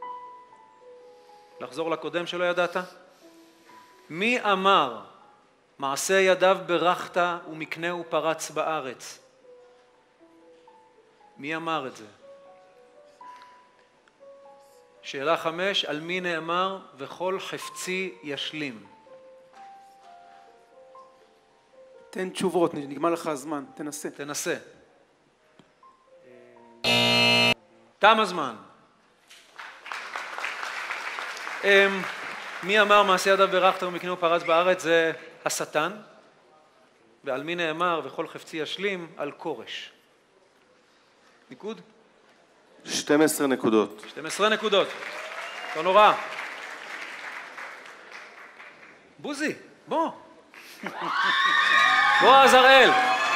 לחזור לקודם שלא ידעת? מי אמר? מעשה ידיו ברכת ומקנהו פרץ בארץ. מי אמר את זה? שאלה חמש, על מי נאמר? וכל חפצי ישלים. תן תשובות, נגמר לך הזמן, תנסה. תנסה. תם הזמן. מי אמר מעשה ידיו ברכת ומקנהו פרץ בארץ? זה השטן. ועל מי נאמר? וכל חפצי ישלים? על כורש. ניקוד? שתים עשרה נקודות. שתים עשרה נקודות. לא נורא. בוזי, בוא. בוא, עזראל.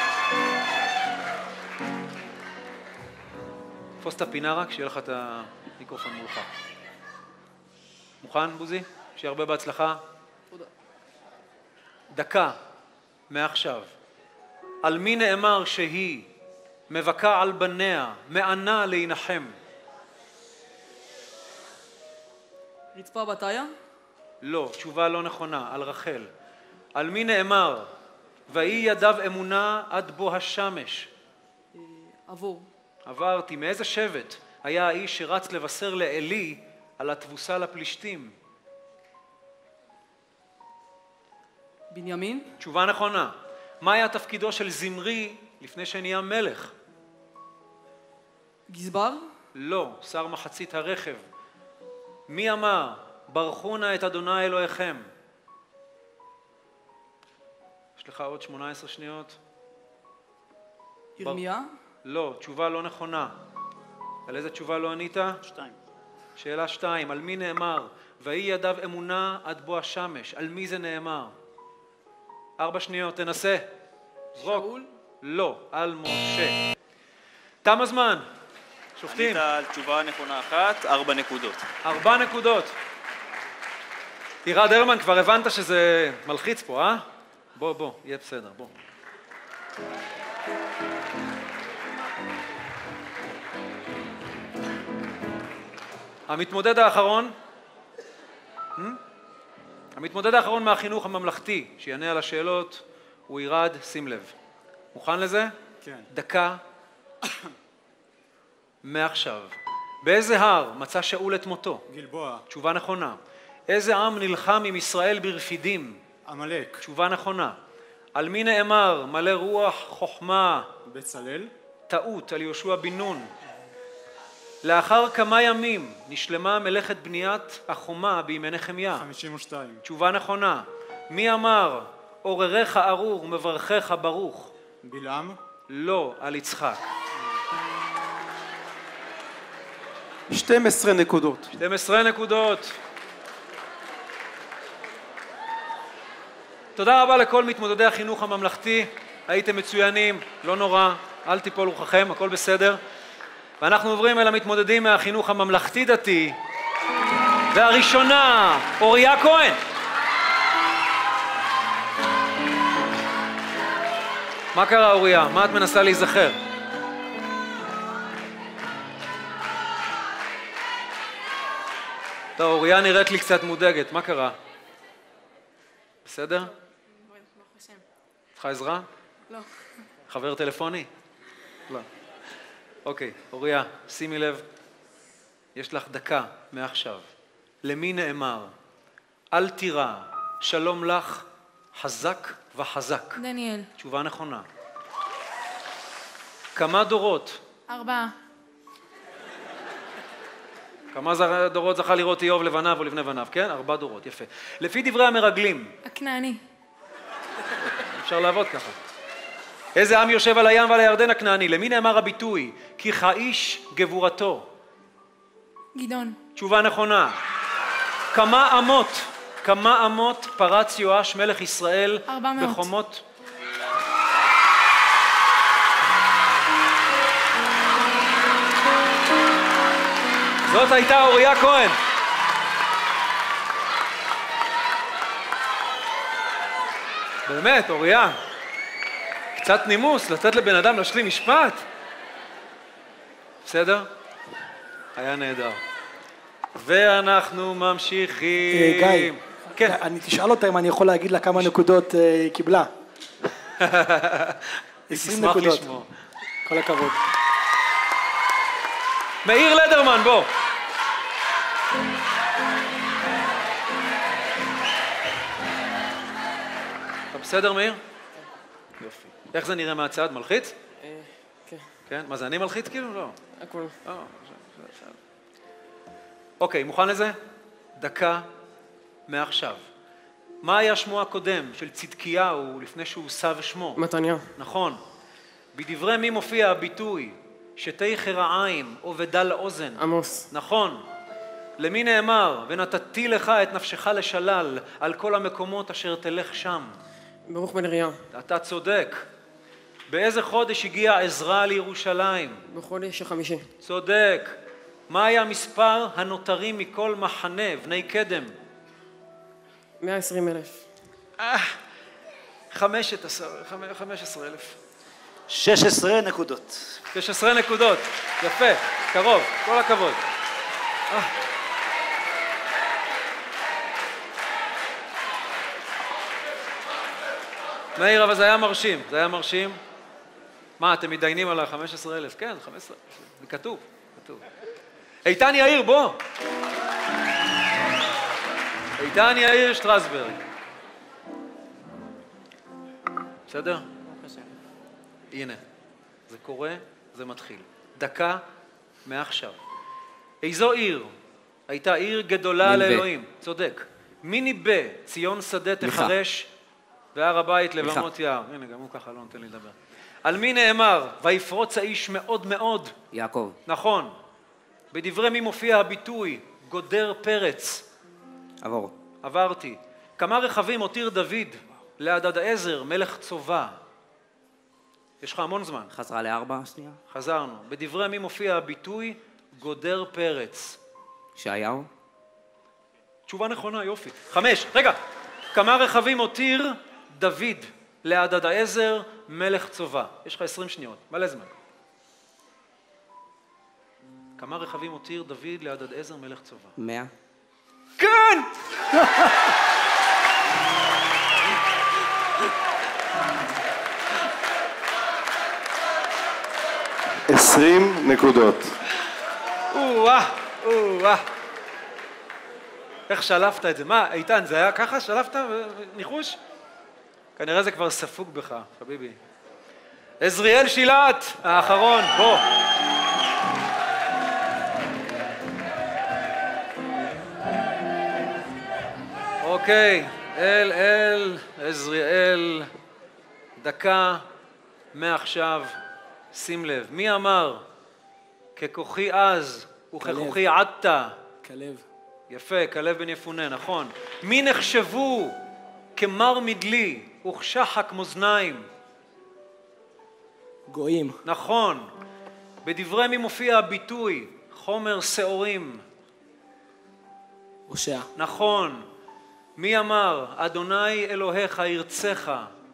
תפוס את הפינה רק, שיהיה לך את המיקרופון מולך. מוכן, בוזי? שיהיה הרבה בהצלחה. תודה. דקה מעכשיו. על מי נאמר שהיא מבכה על בניה, מענה להנחם? רצפה בתיה? לא, תשובה לא נכונה, על רחל. על מי נאמר? ויהי ידיו אמונה עד בוא השמש. עבור. עברתי. מאיזה שבט היה האיש שרץ לבשר לעלי על התבוסה לפלישתים? בנימין? תשובה נכונה. מה היה תפקידו של זמרי לפני שנהיה מלך? גזבר? לא, שר מחצית הרכב. מי אמר? ברכו נא את אדוני אלוהיכם. יש לך עוד שמונה עשרה שניות. ירמיה? בר... לא, תשובה לא נכונה. על איזה תשובה לא ענית? שתיים. שאלה שתיים, על מי נאמר? ויהי ידיו אמונה עד בוא השמש. על מי זה נאמר? ארבע שניות, תנסה. זרוק. שאול? לא, על משה. תם הזמן. שופטים. ענית על תשובה נכונה אחת, ארבע נקודות. ארבע נקודות. ירד הרמן, כבר הבנת שזה מלחיץ פה, אה? בוא, בוא, יהיה בסדר, בוא. המתמודד האחרון, המתמודד האחרון מהחינוך הממלכתי, שיענה על השאלות, הוא ירד, שים לב. מוכן לזה? כן. דקה מעכשיו. באיזה הר מצא שאול את מותו? גלבוע. תשובה נכונה. איזה עם נלחם עם ישראל ברפידים? עמלק. תשובה נכונה. על מי נאמר? מלא רוח חוכמה. בצלאל. טעות על יהושע בן נון. לאחר כמה ימים נשלמה מלאכת בניית החומה בימי נחמיה. חמישים ושתיים. תשובה נכונה. מי אמר עורריך ארור ומברכיך ברוך? בלעם? לא, על יצחק. שתים עשרה נקודות. שתים עשרה נקודות. תודה רבה לכל מתמודדי החינוך הממלכתי, הייתם מצוינים, לא נורא, אל תיפול רוחכם, הכל בסדר. ואנחנו עוברים אל המתמודדים מהחינוך הממלכתי דתי, והראשונה, אוריה כהן. מה קרה אוריה? מה את מנסה להיזכר? טוב, אוריה נראית לי קצת מודאגת, מה קרה? בסדר? צריכה עזרה? לא. חבר טלפוני? לא. אוקיי, אוריה, שימי לב, יש לך דקה מעכשיו. למי נאמר? אל תירא, שלום לך, חזק וחזק. דניאל. תשובה נכונה. כמה דורות? ארבעה. כמה דורות זכה לראות איוב לבניו או לבני בניו, כן? ארבע דורות, יפה. לפי דברי המרגלים, הכנעני. אפשר לעבוד ככה. איזה עם יושב על הים ועל הירדן הכנעני? למי נאמר הביטוי? כי כאיש גבורתו. גדעון. תשובה נכונה. כמה אמות, כמה אמות פרץ יואש מלך ישראל ארבע מאות. בחומות? זאת הייתה אוריה כהן. באמת, אוריה. קצת נימוס, לתת לבן אדם להשלים משפט. בסדר? היה נהדר. ואנחנו ממשיכים. גיא, כן. אני תשאל אותה אם אני יכול להגיד לה כמה נקודות היא קיבלה. עשרים נקודות. כל הכבוד. מאיר לדרמן, בוא. אתה בסדר, מאיר? יופי. איך זה נראה מהצד? מלחיץ? כן. כן? מה זה, אני מלחיץ כאילו? לא. הכל. אוקיי, מוכן לזה? דקה מעכשיו. מה היה שמו הקודם של צדקיהו לפני שהוא סב שמו? מתניה. נכון. בדברי מי מופיע הביטוי שתי חרעיים או ודל אוזן? עמוס. נכון. למי נאמר ונתתי לך את נפשך לשלל על כל המקומות אשר תלך שם? ברוך בן נריה. אתה צודק. באיזה חודש הגיע עזרא לירושלים? בחודש החמישי. צודק. מה היה מספר הנותרים מכל מחנה בני קדם? מאה ועשרים אלף. אה, חמשת עשר, חמש עשרה אלף. שש עשרה נקודות. שש עשרה נקודות. יפה, קרוב, כל הכבוד. אה. מאיר, אבל זה היה מרשים, זה היה מרשים. מה, אתם מתדיינים על ה-חמש עשרה אלף? כן, חמש עשרה אלף. זה כתוב, כתוב. איתן יאיר, בוא. איתן יאיר שטרסברג. בסדר? הנה, זה קורה, זה מתחיל. דקה מעכשיו. איזו עיר הייתה עיר גדולה לאלוהים? צודק. מי ניבא ציון שדה תחרש והר הבית לבמות יער? הנה, גם הוא ככה לא נותן לי לדבר. על מי נאמר? ויפרוץ האיש מאוד מאוד. יעקב. נכון. בדברי מי מופיע הביטוי גודר פרץ? עבור. עברתי. כמה רכבים הותיר דוד להדדעזר מלך צובה? יש לך המון זמן. חזרה לארבע שנייה. חזרנו. בדברי מי מופיע הביטוי גודר פרץ? ישעיהו. תשובה נכונה, יופי. חמש, רגע. כמה רכבים הותיר דוד להדדעזר מלך צובה? יש לך עשרים שניות, מלא זמן. כמה רכבים הותיר דוד להדדעזר מלך צובה? מאה. כן! עשרים נקודות. או-אה, או-אה. איך שלפת את זה? מה, איתן, זה היה ככה? שלפת ניחוש? כנראה זה כבר ספוג בך, חביבי. עזריאל שילת, האחרון, בוא. אוקיי, אל, אל, עזריאל, דקה, מעכשיו, שים לב. מי אמר? ככוחי אז וככוחי עדתה. כלב. יפה, כלב בן יפונה, נכון. מי נחשבו כמר מדלי וכשחק מאזניים? גויים. נכון. בדברי מי מופיע הביטוי חומר שעורים? הושע. נכון. מי אמר אדוני אלוהיך ירצך?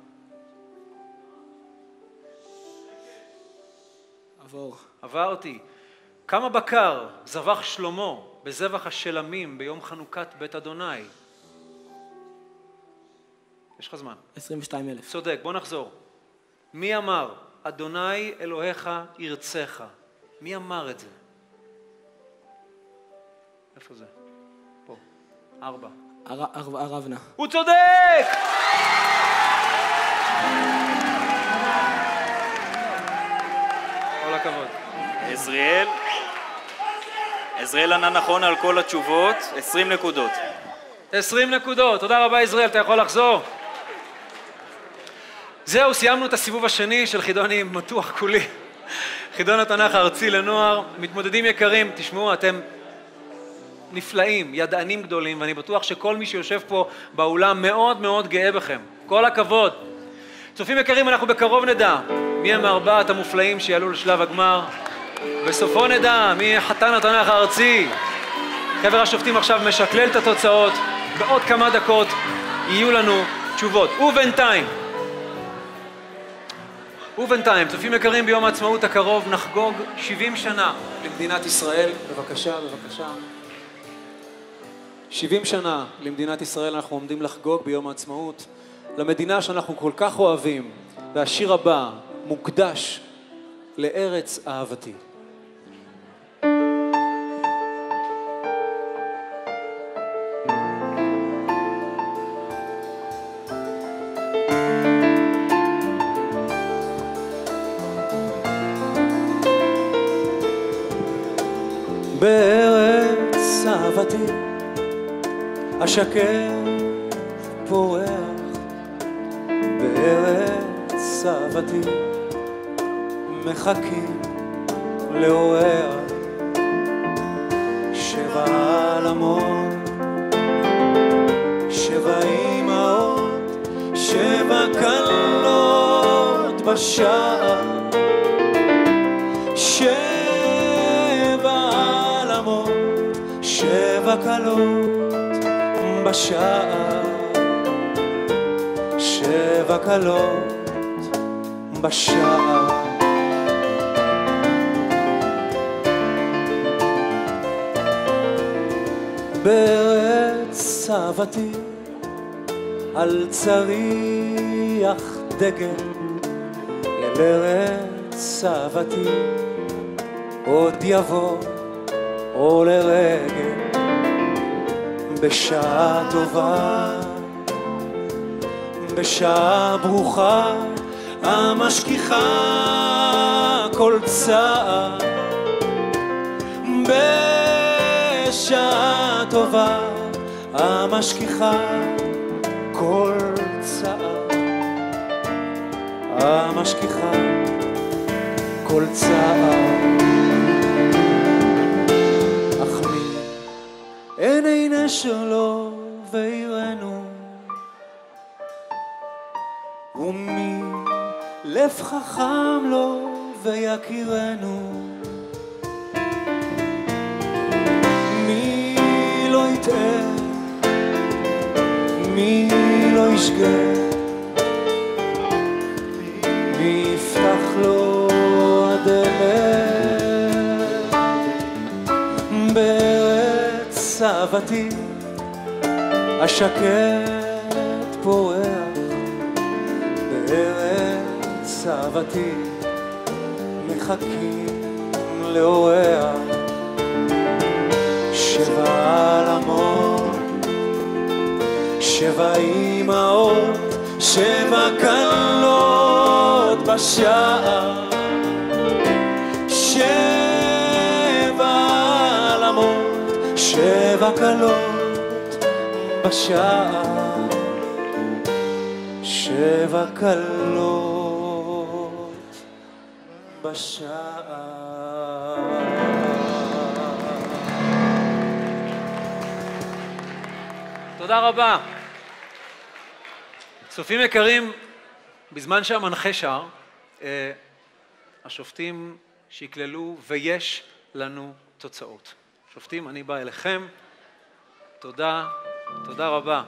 עבור. עברתי. כמה בקר זבח שלמה בזבח השלמים ביום חנוכת בית אדוני? יש לך זמן. עשרים ושתיים אלף. צודק, בוא נחזור. מי אמר אדוני אלוהיך ירצך? מי אמר את זה? איפה זה? פה. ארבע. ערבנה. הוא צודק! כל הכבוד. עזריאל, עזריאל ענה נכון על כל התשובות, עשרים נקודות. עשרים נקודות, תודה רבה עזריאל, אתה יכול לחזור. זהו, סיימנו את הסיבוב השני של חידוני מתוח כולי. חידון התנ"ך הארצי לנוער. מתמודדים יקרים, תשמעו, אתם נפלאים, ידענים גדולים, ואני בטוח שכל מי שיושב פה באולם מאוד מאוד גאה בכם. כל הכבוד. צופים יקרים, אנחנו בקרוב נדע מי הם ארבעת המופלאים שיעלו לשלב הגמר. בסופו נדע מי חתן התנ"ך הארצי. חבר השופטים עכשיו משקלל את התוצאות. בעוד כמה דקות יהיו לנו תשובות. ובינתיים, ובינתיים, צופים יקרים, ביום העצמאות הקרוב נחגוג שבעים שנה למדינת ישראל. בבקשה, בבקשה. שבעים שנה למדינת ישראל אנחנו עומדים לחגוג ביום העצמאות, למדינה שאנחנו כל כך אוהבים, והשיר הבא מוקדש לארץ אהבתי. בארץ אהבתי השקט פורח, בארץ אהבתי מחכים לאורח, שבע עלמות, שבע אמהות, שבע כלות בשער, שבע עלמות, שבע כלות בשער, שבע כלות בשער. בארץ אהבתי על צריח דגל, אל ארץ אהבתי עוד יבוא עול לרגל, בשעה טובה, בשעה ברוכה, המשכיחה כל צער. בשעה טובה, המשכיחה כל צער, המשכיחה כל צער. אך מי עיני נשר לו ויראנו, ומי לב חכם לו ויכירנו. מי לא יטעה, מי לא ישגה, מי יפתח לו הדלת. בארץ אהבתי השקט פורח, בארץ אהבתי מחכים לאורח, שבע עלמות, שבע אמהות, שבע כלות בשער, שבע עלמות, שבע כלות בשער, שבע כלות בשער. תודה רבה. צופים יקרים, בזמן שהמנחה שר, אה, השופטים שיקללו ויש לנו תוצאות. שופטים, אני בא אליכם. תודה, תודה רבה.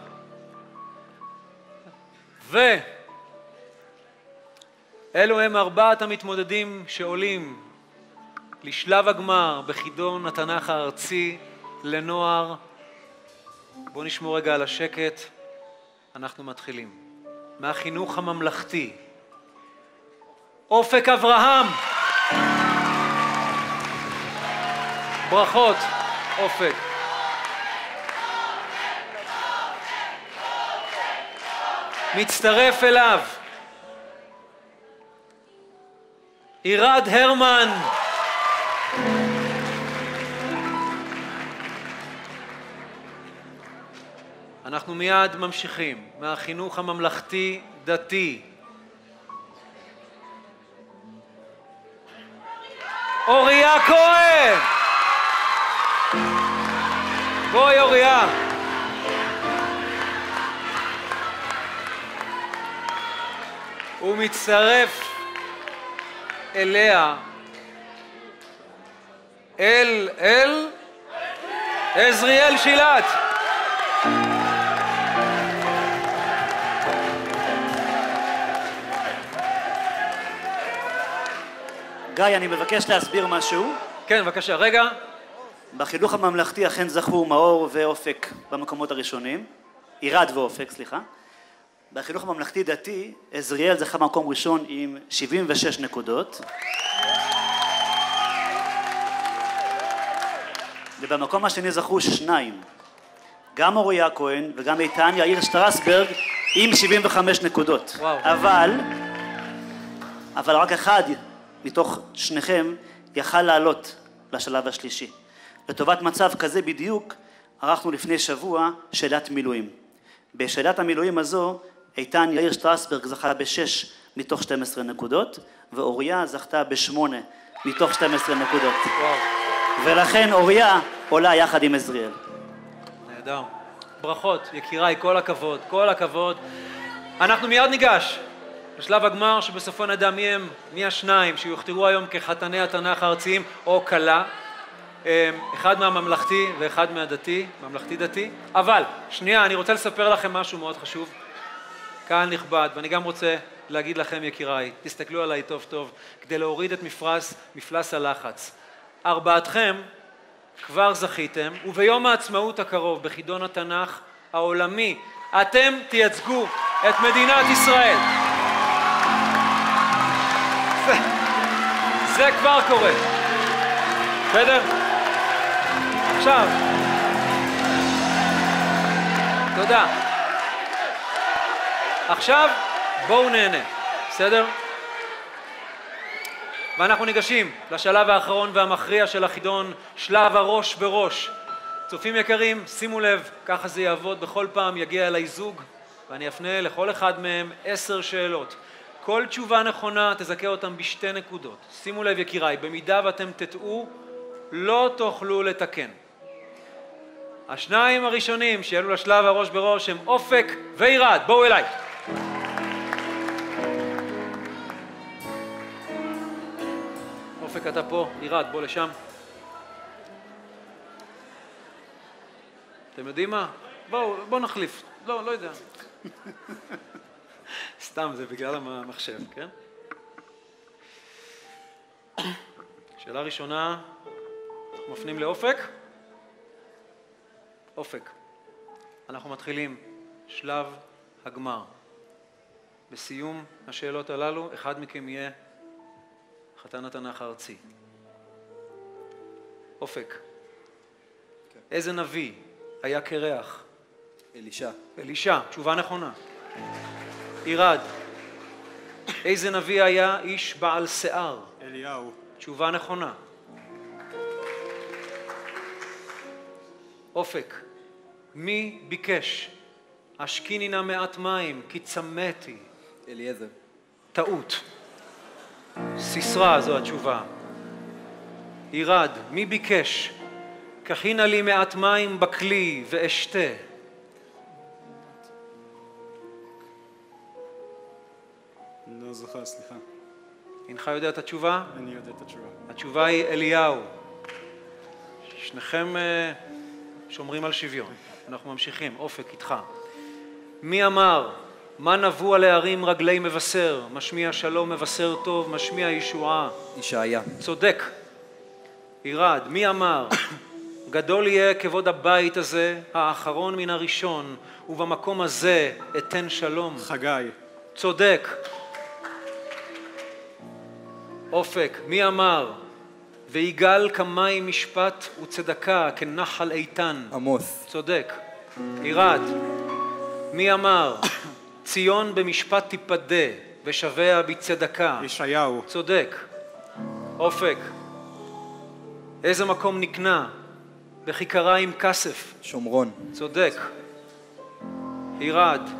ואלו הם ארבעת המתמודדים שעולים לשלב הגמר בחידון התנ"ך הארצי לנוער. בואו נשמור רגע על השקט. אנחנו מתחילים. מהחינוך הממלכתי. אופק אברהם. ברכות, אופק. מצטרף אליו. עירד הרמן. אנחנו מיד ממשיכים מהחינוך הממלכתי דתי. אוריה כהן. בואי אוריה. הוא מצטרף אליה. אל, אל, עזריאל שילת. גיא, אני מבקש להסביר משהו. כן, בבקשה. רגע. בחינוך הממלכתי אכן זכו מאור ואופק במקומות הראשונים. עירד ואופק, סליחה. בחינוך הממלכתי דתי, עזריאל זכה במקום ראשון עם שבעים ושש נקודות. ובמקום השני זכו שניים. גם אוריה כהן וגם איתן יאיר שטרסברג עם שבעים וחמש נקודות. וואו. אבל, אבל רק אחד מתוך שניכם יכל לעלות לשלב השלישי. לטובת מצב כזה בדיוק ערכנו לפני שבוע שאלת מילואים. בשאלת המילואים הזו איתן יאיר שטרסברג זכה בשש מתוך שתים עשרה נקודות, ואוריה זכתה בשמונה מתוך שתים עשרה נקודות. וואו. ולכן אוריה עולה יחד עם עזריאל. נהדר. ברכות, יקיריי, כל הכבוד, כל הכבוד. אנחנו מיד ניגש לשלב הגמר שבסופו נדע מי הם, מי השניים שיוכתרו היום כחתני התנ"ך הארציים או כלה. אחד מהממלכתי ואחד מהדתי, ממלכתי דתי. אבל, שנייה, אני רוצה לספר לכם משהו מאוד חשוב. קהל נכבד, ואני גם רוצה להגיד לכם יקיריי, תסתכלו עליי טוב טוב, כדי להוריד את מפרס, מפלס הלחץ. ארבעתכם כבר זכיתם, וביום העצמאות הקרוב בחידון התנ"ך העולמי, אתם תייצגו את מדינת ישראל. זה, זה כבר קורה. בסדר? עכשיו. תודה. עכשיו בואו נהנה, בסדר? ואנחנו ניגשים לשלב האחרון והמכריע של החידון, שלב הראש בראש. צופים יקרים, שימו לב, ככה זה יעבוד, בכל פעם יגיע אליי זוג, ואני אפנה לכל אחד מהם עשר שאלות. כל תשובה נכונה תזכה אותם בשתי נקודות. שימו לב יקיריי, במידה ואתם תטעו, לא תוכלו לתקן. השניים הראשונים שיעלו לשלב הראש בראש הם אופק ועירד. בואו אליי. אופק אתה פה, עירד, בוא לשם. אתם יודעים מה? בואו, בואו נחליף. לא, לא יודע. סתם, זה בגלל המחשב, כן? שאלה ראשונה, אנחנו מפנים לאופק. אופק. אנחנו מתחילים שלב הגמר. בסיום השאלות הללו, אחד מכם יהיה חתן התנ"ך הארצי. אופק. איזה נביא היה קרח? אלישע. אלישע, תשובה נכונה. עירד. איזה נביא היה איש בעל שיער? אליהו. תשובה נכונה. אופק, מי ביקש? השקיני נא מעט מים, כי צמאתי. אליעזר. טעות. סיסרא זו התשובה. ירד, מי ביקש? ככינה לי מעט מים בכלי ואשתה. לא זוכר, סליחה. אינך יודע את התשובה? אני יודע את התשובה. התשובה היא אליהו. שניכם שומרים על שוויון. אנחנו ממשיכים. אופק, איתך. מי אמר? מה נבוא על הערים רגלי מבשר? משמיע שלום מבשר טוב, משמיע ישועה. ישעיה. צודק. ירד. מי אמר? גדול יהיה כבוד הבית הזה, האחרון מן הראשון, ובמקום הזה אתן שלום. חגי. צודק. אופק, מי אמר? ויגל כמים משפט וצדקה כנחל איתן. עמוס. צודק. ירד. מי אמר? ציון במשפט תיפדה ושביה בצדקה. ישעיהו. צודק. אופק, איזה מקום נקנה? בכיכרה עם כסף. שומרון. צודק. ירד.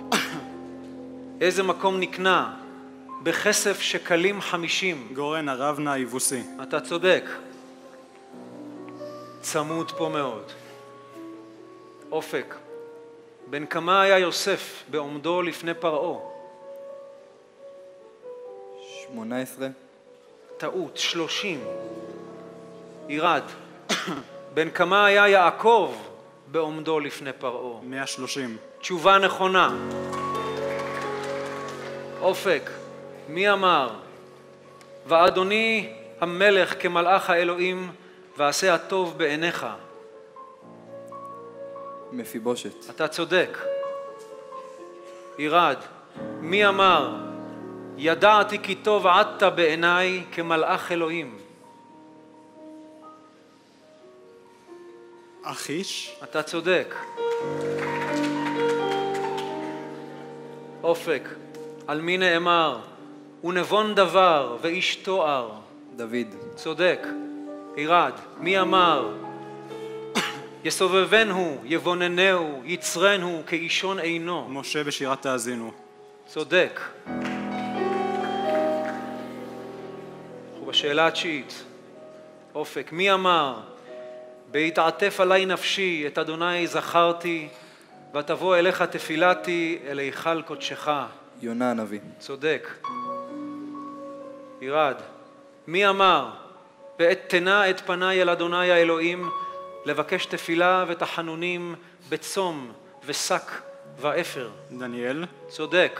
איזה מקום נקנה? בכסף שקלים חמישים. גורן הרבנה היבוסי. אתה צודק. צמוד פה מאוד. אופק, בן כמה היה יוסף בעומדו לפני פרעה? שמונה עשרה. טעות, שלושים. ירד. בן כמה היה יעקב בעומדו לפני פרעה? מאה ושלושים. תשובה נכונה. אופק, מי אמר? ואדוני המלך כמלאך האלוהים ועשה הטוב בעיניך. מפיבושת. אתה צודק. ירד. מי אמר? ידעתי כי טוב עדת בעיניי כמלאך אלוהים. אחיש. אתה צודק. אופק, על מי נאמר? ונבון דבר ואיש תואר. דוד. צודק. ירד. מי אמר? יסובבנו, יבוננהו, יצרנו כאישון עינו. משה בשירת תאזינו. צודק. אנחנו בשאלה התשיעית. אופק, מי אמר? בהתעטף עלי נפשי, את אדוני זכרתי, ותבוא אליך תפילתי, אל היכל קודשך. יונה הנביא. צודק. ירד. מי אמר? ואתנה את פניי אל אדוני האלוהים, לבקש תפילה ותחנונים בצום ושק ואפר. דניאל. צודק.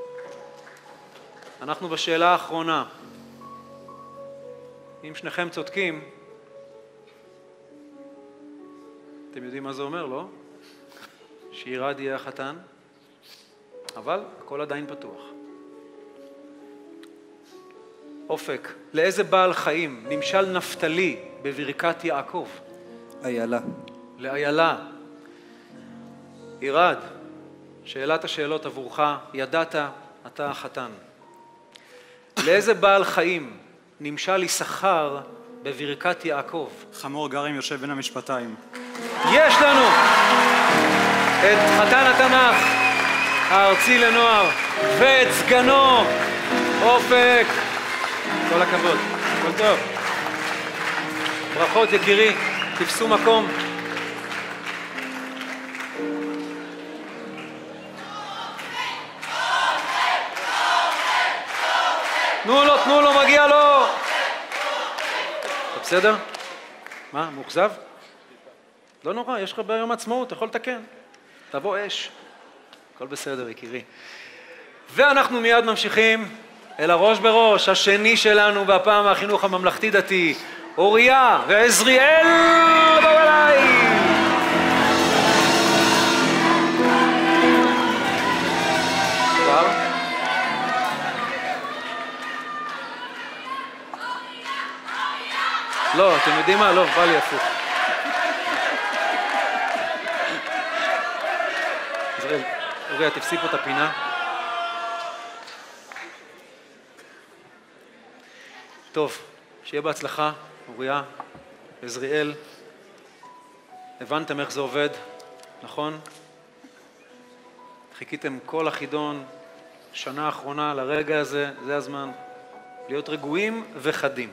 אנחנו בשאלה האחרונה. אם שניכם צודקים, אתם יודעים מה זה אומר, לא? שירד יהיה החתן, אבל הכל עדיין פתוח. אופק, לאיזה בעל חיים נמשל נפתלי בברכת יעקב? איילה. לאיילה. ירד, שאלת השאלות עבורך, ידעת, אתה החתן. לאיזה בעל חיים נמשל יששכר בברכת יעקב? חמור גרים יושב בין המשפטיים. יש לנו את חתן התנ"ך הארצי לנוער ואת סגנו אופק. כל הכבוד, כל טוב. ברכות יקירי, תפסו מקום. תנו לו, תנו לו, מגיע לו. אתה בסדר? מה, מוחזב? לא נורא, יש לך ביום עצמאות, אתה יכול לתקן. תבוא אש. הכל בסדר, יקירי. ואנחנו מיד ממשיכים אל הראש בראש, השני שלנו, והפעם מהחינוך הממלכתי דתי, אוריה ועזריאל בבלאי. כבר? לא, אתם יודעים מה? לא, בא לי הפוך. עזריאל, אוריה, תפסיק פה את הפינה. טוב, שיהיה בהצלחה, אוריה, עזריאל. הבנתם איך זה עובד, נכון? חיכיתם כל החידון, שנה האחרונה לרגע הזה, זה הזמן להיות רגועים וחדים.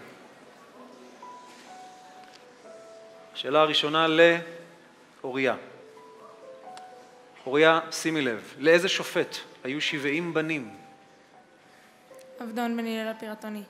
השאלה הראשונה לאוריה. אוריה, שימי לב, לאיזה שופט היו שבעים בנים? עבדון בן הלל הפירטוני.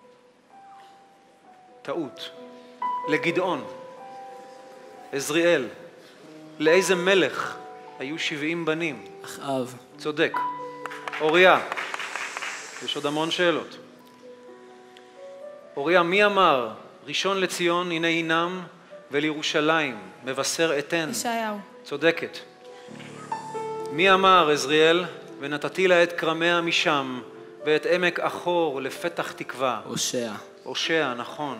טעות. לגדעון. עזריאל. לאיזה מלך היו שבעים בנים? אחאב. צודק. אוריה. יש עוד המון שאלות. אוריה, מי אמר ראשון לציון הנה הינם ולירושלים מבשר אתן? ישעיהו. צודקת. מי אמר עזריאל ונתתי לה את קרמיה משם ואת עמק אחור לפתח תקווה? הושע. הושע, נכון.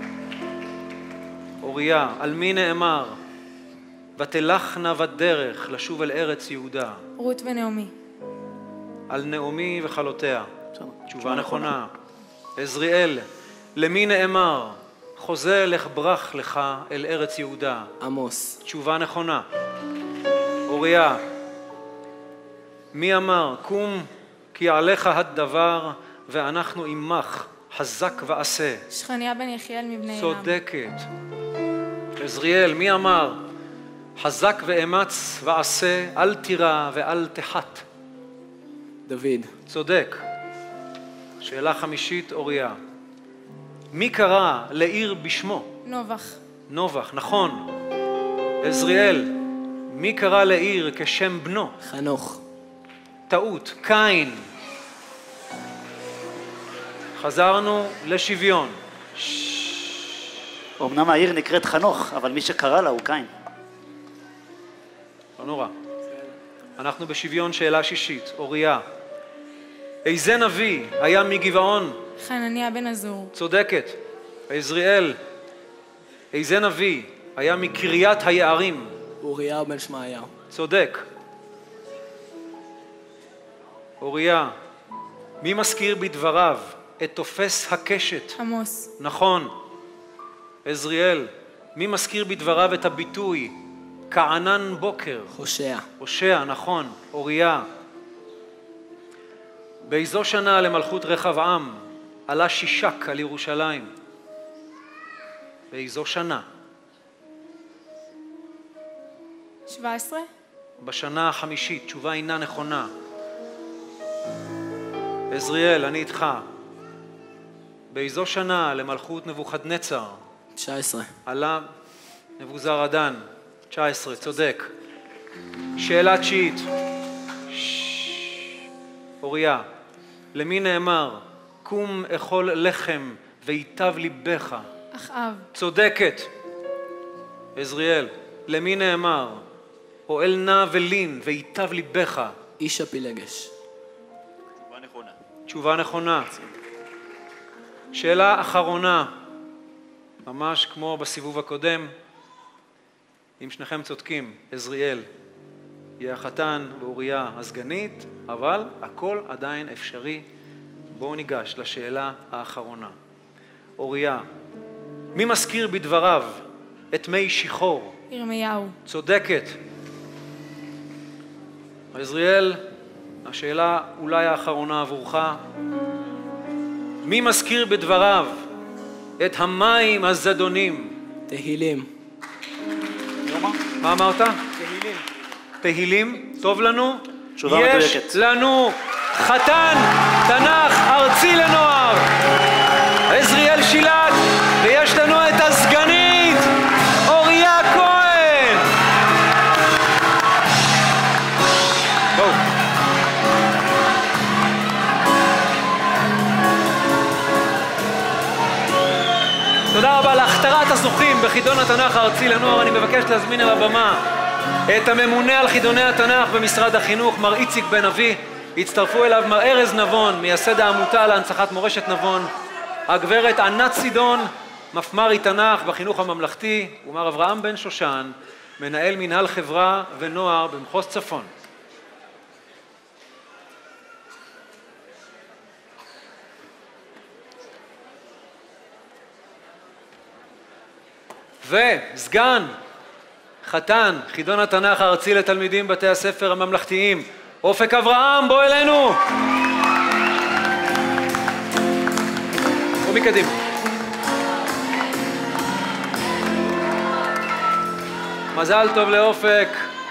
אוריה, על מי נאמר ותלכנה בדרך לשוב אל ארץ יהודה? רות ונעמי. על נעמי וחלותיה. תשובה נכונה. עזריאל, למי נאמר חוזה לך ברח לך אל ארץ יהודה? עמוס. תשובה נכונה. אוריה, מי אמר קום כי עליך הדבר ואנחנו עמך חזק ועשה? שכניה בן יחיאל מבני אילם. צודקת. עזריאל, מי אמר חזק ואמץ ועשה אל תירא ואל תחת? דוד. צודק. שאלה חמישית, אוריה. מי קרא לעיר בשמו? נובח. נובח, נכון. עזריאל, מי קרא לעיר כשם בנו? חנוך. טעות, קין. חזרנו לשוויון. אמנם העיר נקראת חנוך, אבל מי שקרא לה הוא קין. לא נורא. אנחנו בשוויון, שאלה שישית. אוריה, איזה נביא היה מגבעון? חנניה בן עזור. צודקת. עזריאל, איזה נביא היה מקריית היערים? אוריה בן שמעיהו. צודק. אוריה, מי מזכיר בדבריו את תופס הקשת? עמוס. נכון. עזריאל, מי מזכיר בדבריו את הביטוי כענן בוקר? הושע. הושע, נכון. אוריה, באיזו שנה למלכות רחבעם עלה שישק על ירושלים? באיזו שנה? שבע עשרה? בשנה החמישית. תשובה אינה נכונה. עזריאל, אני איתך. באיזו שנה למלכות נבוכדנצר? תשע עשרה. עלה נבוזראדן. תשע עשרה, צודק. שאלה תשיעית. אוריה, למי נאמר קום אכול לחם ויטב ליבך? אחאב. צודקת. עזריאל, למי נאמר אוהל נא ולין ויטב ליבך? איש הפילגש. תשובה נכונה. תשובה נכונה. שאלה אחרונה, ממש כמו בסיבוב הקודם. אם שניכם צודקים, עזריאל יהיה החתן ואוריה הסגנית, אבל הכל עדיין אפשרי. בואו ניגש לשאלה האחרונה. אוריה, מי מזכיר בדבריו את מי שיחור? ירמיהו. צודקת. עזריאל, השאלה אולי האחרונה עבורך. מי מזכיר בדבריו את המים הזדונים? תהילים. מה אמרת? תהילים. תהילים, טוב לנו? תשובה יש מדויקת. לנו חתן תנ"ך ארצי לנוער, עזריאל שילת, ויש לנו את הסגנית אוריה כהן. בואו. תודה רבה להכתרת הזוכים בחידון התנ"ך הארצי לנוער. אני מבקש להזמין אל הבמה את הממונה על חידוני התנ"ך במשרד החינוך, מר איציק בן אבי. הצטרפו אליו מר ארז נבון, מייסד העמותה להנצחת מורשת נבון, הגברת ענת סידון, מפמ"רית תנ"ך בחינוך הממלכתי, ומר אברהם בן שושן, מנהל מנהל חברה ונוער במחוז צפון. וסגן חתן חידון התנ"ך הארצי לתלמידים בתי הספר הממלכתיים, אופק אברהם, בוא אלינו. ומקדימה. מזל טוב לאופק.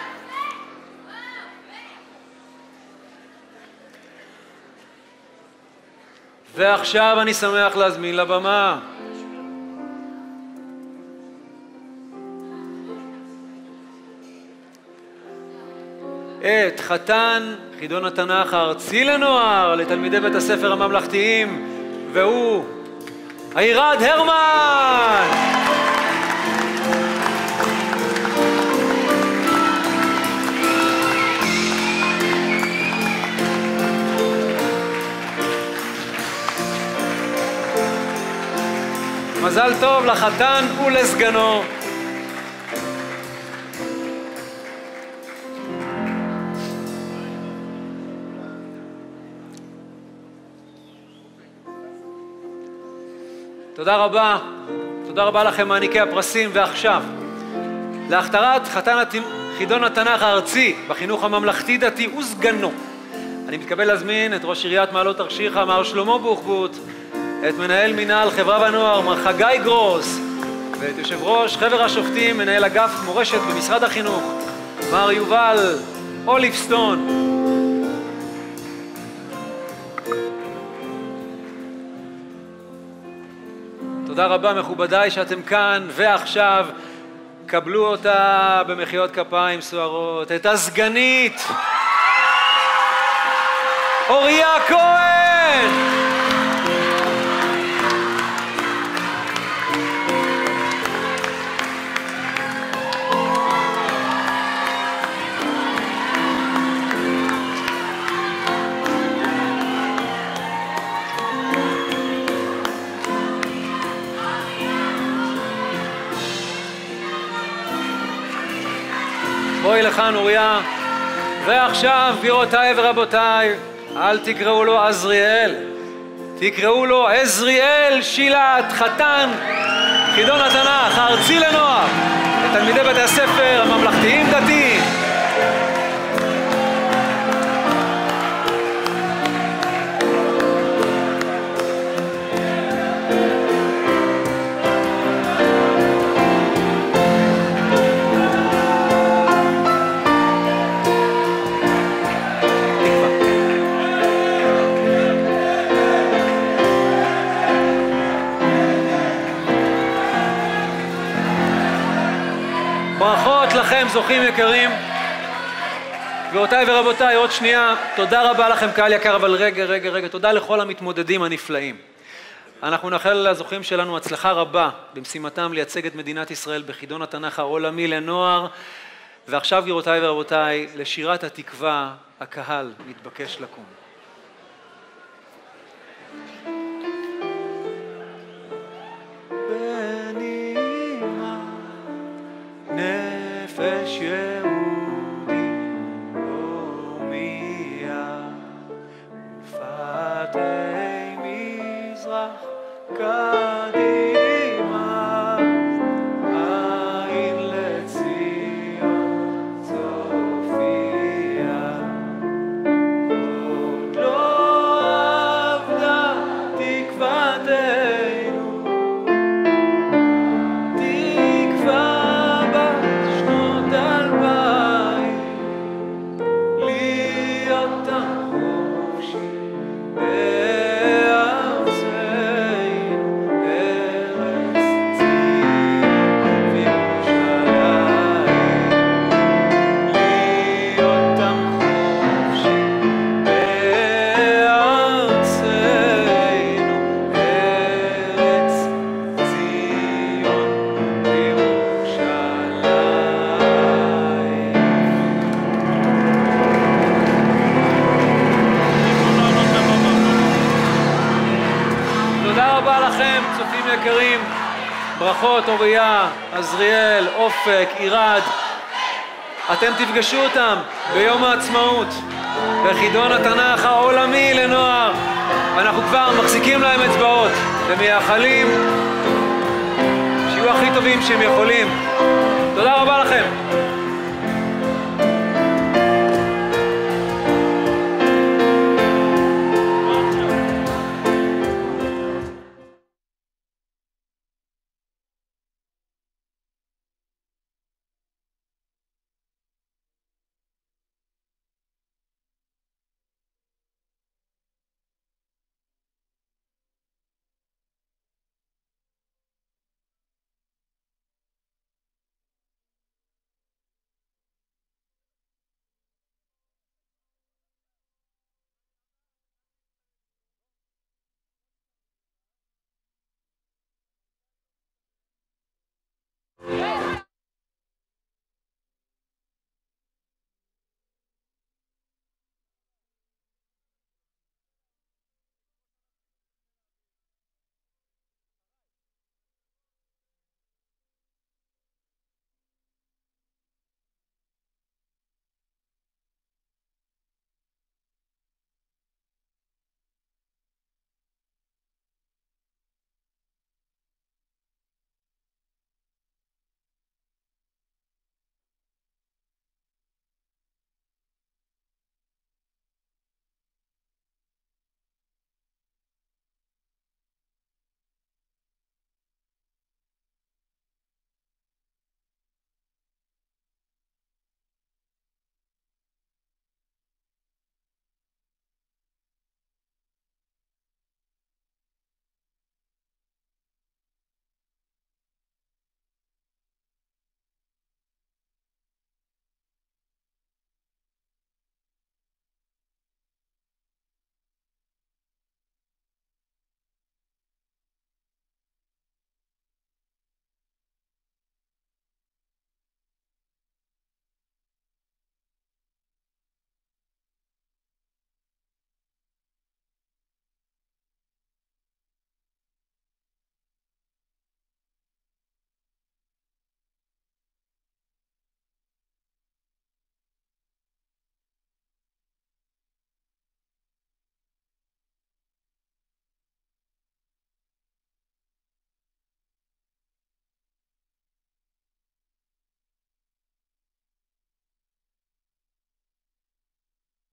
ועכשיו אני שמח להזמין לבמה את חתן חידון התנ"ך הארצי לנוער לתלמידי בית הספר הממלכתיים, והוא עירד הרמן. מזל טוב לחתן ולסגנו. תודה רבה, תודה רבה לכם מעניקי הפרסים. ועכשיו, להכתרת חתן חידון התנ"ך הארצי בחינוך הממלכתי דתי וסגנו, אני מתכבד להזמין את ראש עיריית מעלות תרשיחא, מר שלמה בוחבוט, את מנהל מינהל חברה ונוער, מר חגי גרוס, ואת יושב ראש חבר השופטים, מנהל אגף מורשת במשרד החינוך, מר יובל אוליבסטון. תודה רבה מכובדיי שאתם כאן, ועכשיו קבלו אותה במחיאות כפיים סוערות, את הסגנית אוריה כהן. בואי לכאן אוריה. ועכשיו גבירותיי ורבותיי, אל תקראו לו עזריאל, תקראו לו עזריאל שילת, חתן חידון התנ"ך הארצי לנוער לתלמידי בתי הספר הממלכתיים דתיים. ברכות לכם זוכים יקרים. גבירותיי ורבותיי, עוד שנייה, תודה רבה לכם קהל יקר, אבל רגע רגע רגע, תודה לכל המתמודדים הנפלאים. אנחנו נאחל לזוכים שלנו הצלחה רבה במשימתם לייצג את מדינת ישראל בחידון התנ"ך העולמי לנוער. ועכשיו גבירותיי ורבותיי, לשירת התקווה הקהל מתבקש לקום. נפש יהודי הומייה ופאתי מזרח קדימה עין לציון צופיה עוד לא אבדה תקוותנו תקווה יקרים. ברכות אוריה, עזריאל, אופק, עירד. אתם תפגשו אותם ביום העצמאות בחידון התנ"ך העולמי לנוער, ואנחנו כבר מחזיקים להם אצבעות ומייחלים שיהיו היו הכי טובים שהם יכולים. תודה רבה לכם.